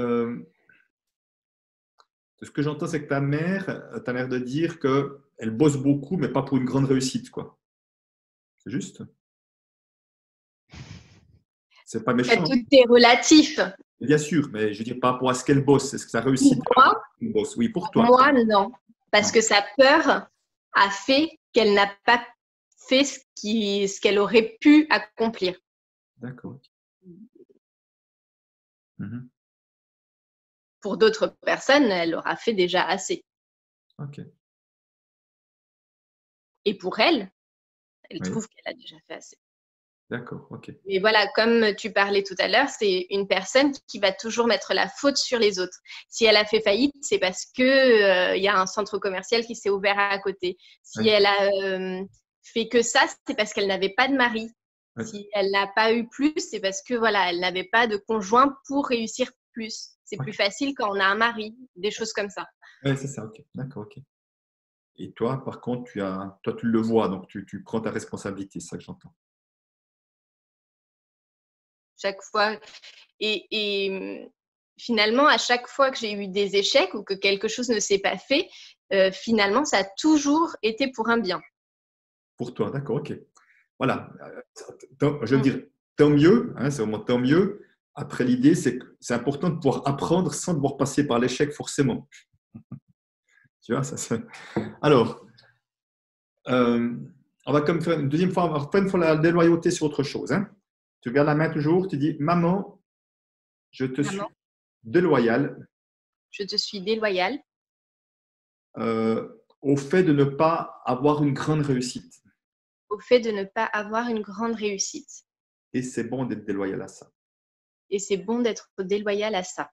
ce que j'entends, c'est que ta mère de dire qu'elle bosse beaucoup, mais pas pour une grande réussite, quoi. C'est juste? C'est pas méchant. Tout est relatif. Bien sûr, mais je veux dire par rapport à ce qu'elle bosse, est-ce que ça réussit? Pour moi, bosse? Oui, pour toi. Moi, non. Parce que sa peur a fait qu'elle n'a pas fait ce qu'elle aurait pu accomplir. D'accord. Pour d'autres personnes, elle aura fait déjà assez. Ok. Et pour elle trouve qu'elle a déjà fait assez. D'accord, ok. Mais voilà, comme tu parlais tout à l'heure, c'est une personne qui va toujours mettre la faute sur les autres. Si elle a fait faillite, c'est parce que y a un centre commercial qui s'est ouvert à côté. Si elle a fait que ça, c'est parce qu'elle n'avait pas de mari. Si elle n'a pas eu plus, c'est parce que voilà, elle n'avait pas de conjoint pour réussir plus. C'est plus facile quand on a un mari, des choses comme ça. Oui, c'est ça, ok. D'accord, ok. Et toi, par contre, toi, tu le vois, donc tu prends ta responsabilité, c'est ça que j'entends. Chaque fois. Et finalement, à chaque fois que j'ai eu des échecs ou que quelque chose ne s'est pas fait, finalement, ça a toujours été pour un bien. Pour toi, d'accord, ok. Voilà. Je veux dire, tant mieux, hein, c'est vraiment tant mieux. Après, l'idée, c'est que c'est important de pouvoir apprendre sans devoir passer par l'échec forcément. Tu vois, ça. Alors, On va comme faire une deuxième fois, on va refaire une fois la déloyauté sur autre chose. Hein. Tu regardes la main toujours, tu dis, maman, je te suis Maman, déloyale je te suis déloyale au fait de ne pas avoir une grande réussite. au fait de ne pas avoir une grande réussite. Et c'est bon d'être déloyal à ça. Et c'est bon d'être déloyale à ça.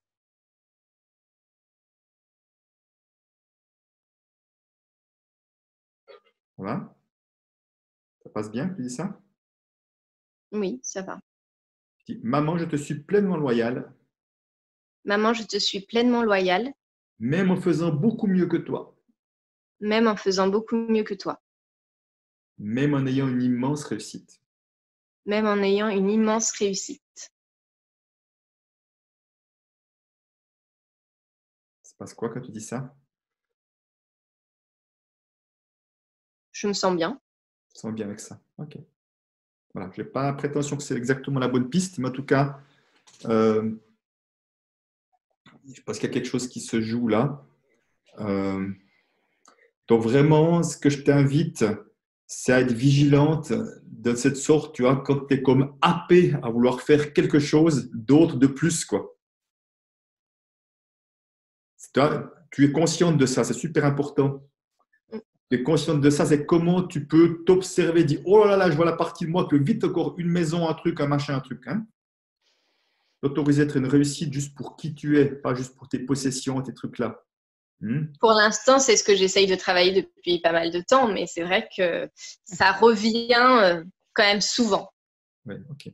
Voilà. Ça passe bien, tu dis ça? Oui, ça va. Tu dis, maman, je te suis pleinement loyale, Maman, je te suis pleinement loyale, même en faisant beaucoup mieux que toi, même en faisant beaucoup mieux que toi, même en ayant une immense réussite. même en ayant une immense réussite. Ça se passe quoi quand tu dis ça? Je me sens bien. Tu te sens bien avec ça? Ok. Voilà. Je n'ai pas la prétention que c'est exactement la bonne piste, mais en tout cas, je pense qu'il y a quelque chose qui se joue là. Donc vraiment, ce que je t'invite, c'est à être vigilante de cette sorte, tu vois, quand tu es comme happé à vouloir faire quelque chose d'autre de plus, quoi. Tu es consciente de ça, c'est super important. Tu es consciente de ça, c'est comment tu peux t'observer, dire, oh là là, je vois la partie de moi que vite encore une maison, un truc, un machin, un truc. Hein. T'autoriser à être une réussite juste pour qui tu es, pas juste pour tes possessions, tes trucs-là. Pour l'instant, c'est ce que j'essaye de travailler depuis pas mal de temps, mais c'est vrai que ça revient quand même souvent. Oui, ok.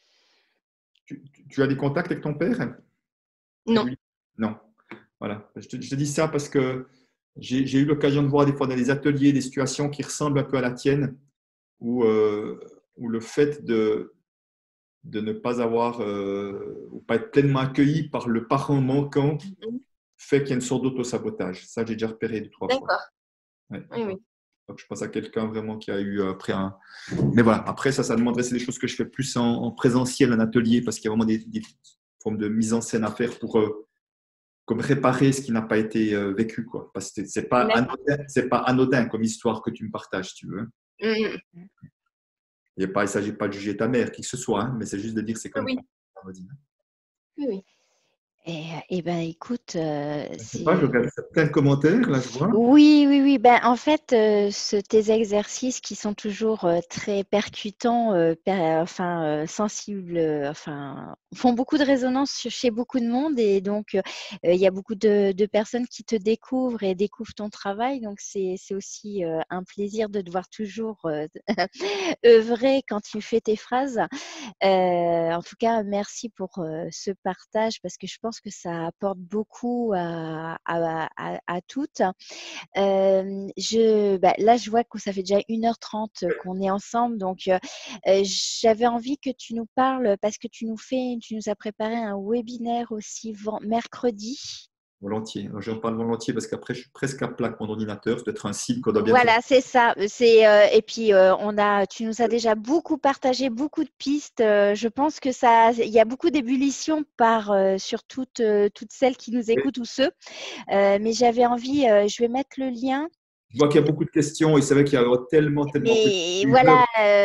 Tu as des contacts avec ton père? Non. Non. Voilà. Je te dis ça parce que j'ai eu l'occasion de voir des fois dans des ateliers des situations qui ressemblent un peu à la tienne, où le fait de ne pas avoir ou pas être pleinement accueilli par le parent manquant fait qu'il y a une sorte d'auto-sabotage. Ça, j'ai déjà repéré 2-3 fois. D'accord. Ouais. Oui, oui. Donc, je pense à quelqu'un vraiment qui a eu après un… Mais voilà, après, ça demanderait, c'est des choses que je fais plus en présentiel, en atelier, parce qu'il y a vraiment des formes de mise en scène à faire pour comme réparer ce qui n'a pas été vécu, quoi. Parce que c'est pas anodin comme histoire que tu me partages, si tu veux. Il ne s'agit pas de juger ta mère, qui que ce soit, hein, mais c'est juste de dire c'est comme oui. ça. Oui, oui. Et ben écoute, Je sais pas, je regarde plein de commentaires, là, je vois. Oui, oui, oui. Ben, en fait, tes exercices qui sont toujours très percutants, sensibles, font beaucoup de résonance chez beaucoup de monde. Et donc, il y a beaucoup de personnes qui te découvrent et découvrent ton travail. Donc, c'est aussi un plaisir de devoir toujours œuvrer quand tu fais tes phrases. En tout cas, merci pour ce partage parce que je pense que ça apporte beaucoup à toutes. Là, je vois que ça fait déjà 1h30 qu'on est ensemble. Donc, j'avais envie que tu nous parles parce que tu nous as préparé un webinaire aussi mercredi. Volontiers. J'en parle volontiers parce qu'après, je suis presque à plat avec mon ordinateur. Ça doit être un signe qu'on doit bien… Voilà, c'est ça. Et puis, tu nous as déjà beaucoup partagé beaucoup de pistes. Je pense que il y a beaucoup d'ébullition sur toutes celles qui nous écoutent ou ceux. Mais j'avais envie, je vais mettre le lien. Je vois qu'il y a beaucoup de questions et c'est vrai qu'il y a tellement Mais voilà,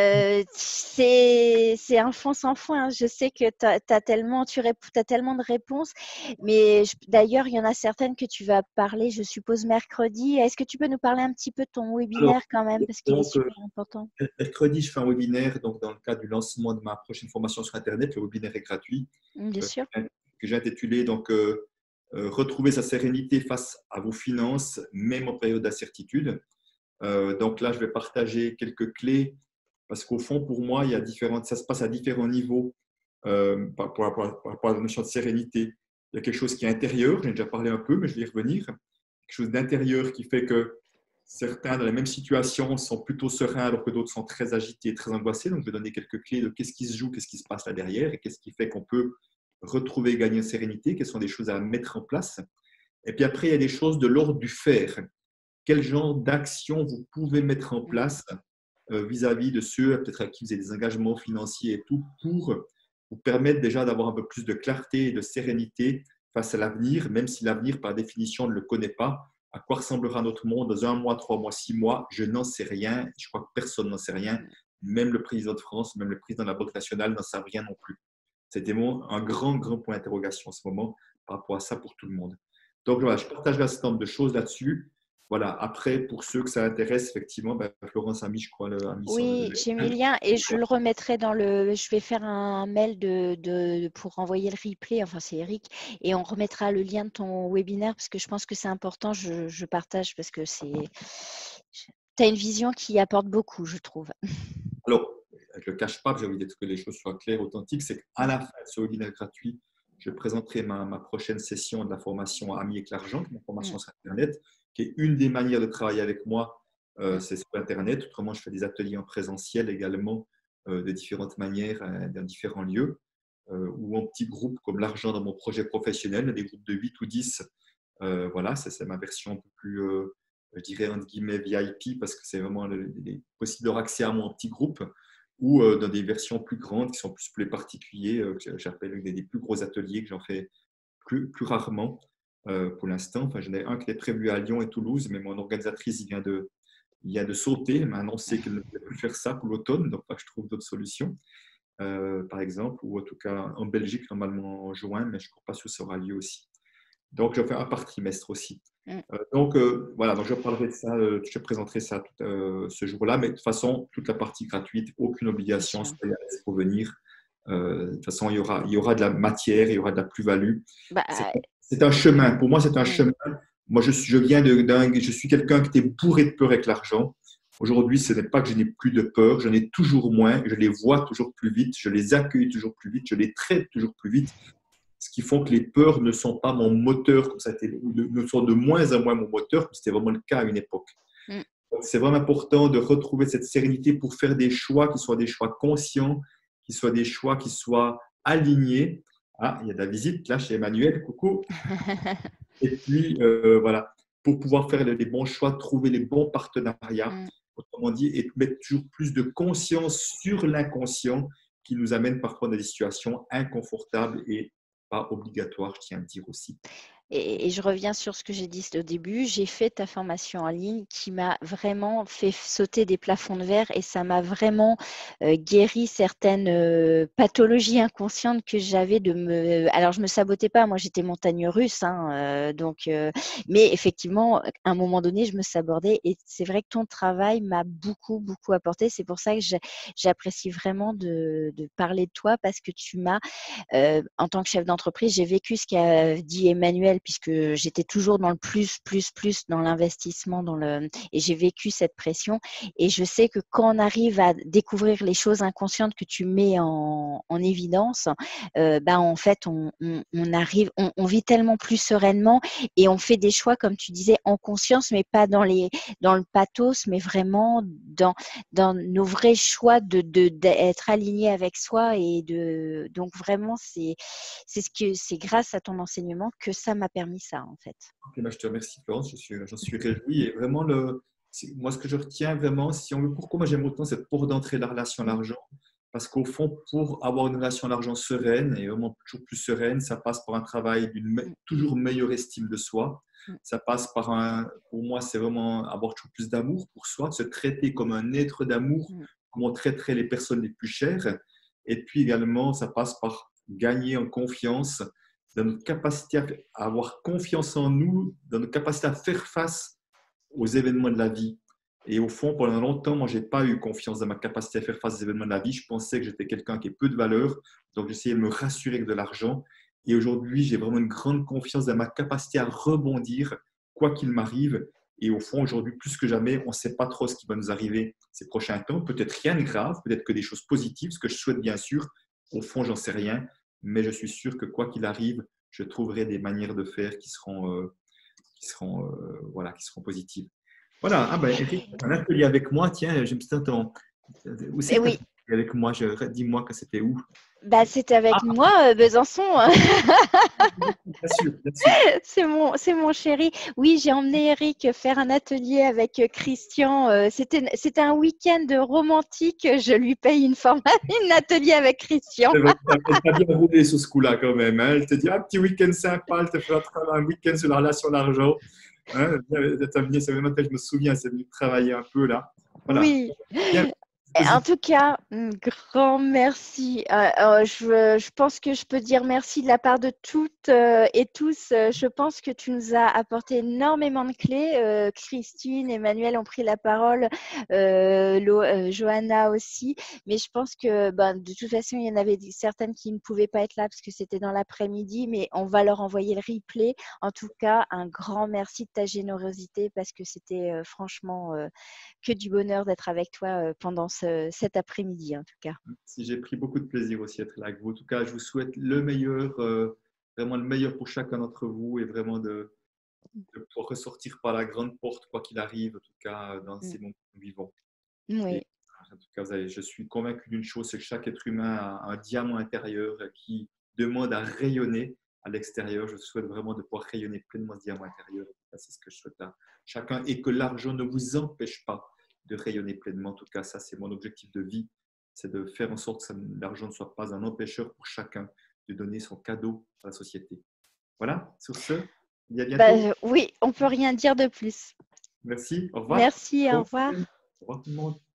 c'est un fond sans fond. Hein. Je sais que tu as tellement de réponses. Mais d'ailleurs, il y en a certaines que tu vas parler, je suppose, mercredi. Est-ce que tu peux nous parler un petit peu de ton webinaire quand même, parce qu'il est super important. Mercredi, je fais un webinaire donc, dans le cadre du lancement de ma prochaine formation sur Internet. Le webinaire est gratuit. Bien sûr. Que j'ai intitulé donc, retrouver sa sérénité face à vos finances, même en période d'incertitude. Donc là, je vais partager quelques clés parce qu'au fond, pour moi, ça se passe à différents niveaux par rapport à la notion de sérénité. Il y a quelque chose qui est intérieur, j'ai déjà parlé un peu, mais je vais y revenir. Quelque chose d'intérieur qui fait que certains, dans la même situation, sont plutôt sereins alors que d'autres sont très agités, très angoissés. Donc, je vais donner quelques clés de qu'est-ce qui se joue, qu'est-ce qui se passe là derrière et qu'est-ce qui fait qu'on peut retrouver et gagner en sérénité, quelles sont des choses à mettre en place. Et puis après, il y a des choses de l'ordre du faire. Quel genre d'action vous pouvez mettre en place vis-à-vis de ceux peut-être à qui vous avez des engagements financiers et tout, pour vous permettre déjà d'avoir un peu plus de clarté et de sérénité face à l'avenir, même si l'avenir, par définition, ne le connaît pas. À quoi ressemblera notre monde dans 1 mois, 3 mois, 6 mois? Je n'en sais rien. Je crois que personne n'en sait rien. Même le président de France, même le président de la Banque nationale n'en savent rien non plus. C'était un grand, grand point d'interrogation en ce moment par rapport à ça pour tout le monde. Donc, voilà, je partagerai un certain nombre de choses là-dessus. Voilà. Après, pour ceux que ça intéresse, effectivement, Florence a mis, je crois, a mis Oui, j'ai mis le lien et je le remettrai dans le. Je vais faire un mail pour envoyer le replay. Enfin, c'est Eric. Et on remettra le lien de ton webinaire parce que je pense que c'est important. Je partage parce que tu as une vision qui apporte beaucoup, je trouve. Alors, je ne le cache pas, j'ai envie que les choses soient claires, authentiques. C'est qu'à la fin de ce webinaire gratuit, je présenterai ma prochaine session de la formation Amis avec l'argent, ma formation sur Internet, qui est une des manières de travailler avec moi. C'est sur Internet. Autrement, je fais des ateliers en présentiel également de différentes manières dans différents lieux ou en petits groupes comme l'argent dans mon projet professionnel, des groupes de 8 ou 10. Voilà, c'est ma version un peu plus, je dirais, entre guillemets, VIP parce que c'est vraiment possible d'avoir accès à mon petit groupe ou dans des versions plus grandes qui sont plus pour les particuliers, que j'appelle des plus gros ateliers que j'en fais plus rarement pour l'instant. Enfin, j'en ai un qui est prévu à Lyon et Toulouse, mais mon organisatrice vient de sauter. Elle m'a annoncé qu'elle ne pouvait plus faire ça pour l'automne, donc je trouve d'autres solutions, par exemple, ou en tout cas en Belgique, normalement en juin, mais je ne crois pas que ça aura lieu aussi. Donc, je fais un par trimestre aussi. Donc, voilà, donc je parlerai de ça, je présenterai ça ce jour-là, mais de toute façon, toute la partie gratuite, aucune obligation, soyez à l'aise pour venir. De toute façon, il y aura de la matière, il y aura de la plus-value. C'est un chemin. Pour moi, c'est un chemin. Moi, je suis quelqu'un qui était bourré de peur avec l'argent. Aujourd'hui, ce n'est pas que je n'ai plus de peur, j'en ai toujours moins, je les vois toujours plus vite, je les accueille toujours plus vite, je les traite toujours plus vite. Ce qui font que les peurs ne sont pas mon moteur, comme ça a été, ne sont de moins en moins mon moteur, comme c'était vraiment le cas à une époque. Donc, c'est vraiment important de retrouver cette sérénité pour faire des choix qui soient des choix conscients, qui soient des choix qui soient alignés. Ah, il y a de la visite là chez Emmanuel, coucou. Et puis, voilà, pour pouvoir faire les bons choix, trouver les bons partenariats, autrement dit, et mettre toujours plus de conscience sur l'inconscient qui nous amène parfois dans des situations inconfortables et pas obligatoire, je tiens à le dire aussi. Et je reviens sur ce que j'ai dit au début. J'ai fait ta formation en ligne qui m'a vraiment fait sauter des plafonds de verre et ça m'a vraiment guéri certaines pathologies inconscientes que j'avais Alors, je ne me sabotais pas. Moi, j'étais montagne russe. Mais effectivement, à un moment donné, je me sabordais. Et c'est vrai que ton travail m'a beaucoup, beaucoup apporté. C'est pour ça que j'apprécie vraiment de parler de toi parce que tu m'as, en tant que chef d'entreprise, j'ai vécu ce qu'a dit Emmanuel puisque j'étais toujours dans le plus, dans l'investissement, et j'ai vécu cette pression. Et je sais que quand on arrive à découvrir les choses inconscientes que tu mets en évidence, en fait, on vit tellement plus sereinement et on fait des choix, comme tu disais, en conscience, mais pas dans le pathos, mais vraiment dans nos vrais choix d'être aligné avec soi. Donc vraiment, c'est grâce à ton enseignement que ça m'a permis ça, en fait. Okay, je te remercie, Florence, j'en suis réjoui. Et vraiment, moi, ce que je retiens vraiment, si on veut, pourquoi moi j'aime autant cette porte d'entrée de la relation à l'argent, parce qu'au fond, pour avoir une relation à l'argent sereine, et vraiment toujours plus sereine, ça passe par un travail d'une toujours meilleure estime de soi. Ça passe par pour moi, c'est vraiment avoir toujours plus d'amour pour soi, se traiter comme un être d'amour, comme on traiterait les personnes les plus chères. Et puis également, ça passe par gagner en confiance, dans notre capacité à avoir confiance en nous, dans notre capacité à faire face aux événements de la vie. Et au fond, pendant longtemps, moi, je n'ai pas eu confiance dans ma capacité à faire face aux événements de la vie. Je pensais que j'étais quelqu'un qui a peu de valeur, donc j'essayais de me rassurer avec de l'argent. Et aujourd'hui, j'ai vraiment une grande confiance dans ma capacité à rebondir, quoi qu'il m'arrive. Et au fond, aujourd'hui, plus que jamais, on ne sait pas trop ce qui va nous arriver ces prochains temps. Peut-être rien de grave, peut-être que des choses positives, ce que je souhaite bien sûr. Au fond, j'en sais rien. Mais je suis sûr que quoi qu'il arrive, je trouverai des manières de faire qui seront positives. Voilà, Eric, un atelier avec moi, tiens, je me suis dit, oui. Et avec moi, dis-moi que c'était où? Bah, c'était avec moi, Besançon. Bien sûr, bien sûr. C'est mon chéri. Oui, j'ai emmené Eric faire un atelier avec Christian. C'était un week-end romantique. Je lui paye un atelier avec Christian. C'est vrai, t'as bien roulé sur ce coup-là quand même. Hein. Elle te dit, un petit week-end sympa, elle te fait un week-end sur la relation d'argent. Hein. C'est vraiment tel, je me souviens, c'est venu travailler un peu là. Voilà. Oui. Bien. En tout cas, un grand merci. Je pense que je peux dire merci de la part de toutes et tous. Je pense que tu nous as apporté énormément de clés. Christine, Emmanuel ont pris la parole, Johanna aussi. Mais je pense que de toute façon, il y en avait certaines qui ne pouvaient pas être là parce que c'était dans l'après-midi, mais on va leur envoyer le replay. En tout cas, un grand merci de ta générosité parce que c'était franchement que du bonheur d'être avec toi pendant cet après-midi, en tout cas. Si j'ai pris beaucoup de plaisir aussi à être là avec vous. En tout cas, je vous souhaite le meilleur, vraiment le meilleur pour chacun d'entre vous et vraiment de pouvoir ressortir par la grande porte, quoi qu'il arrive, en tout cas, dans ces moments que nous vivons. Oui. Et, en tout cas, je suis convaincu d'une chose, c'est que chaque être humain a un diamant intérieur qui demande à rayonner à l'extérieur. Je souhaite vraiment de pouvoir rayonner pleinement ce diamant intérieur. C'est ce que je souhaite à chacun et que l'argent ne vous empêche pas de rayonner pleinement. En tout cas, ça, c'est mon objectif de vie. C'est de faire en sorte que l'argent ne soit pas un empêcheur pour chacun de donner son cadeau à la société. Voilà, sur ce, à bientôt. Oui, on ne peut rien dire de plus. Merci, au revoir. Merci, au revoir. Au revoir tout le monde.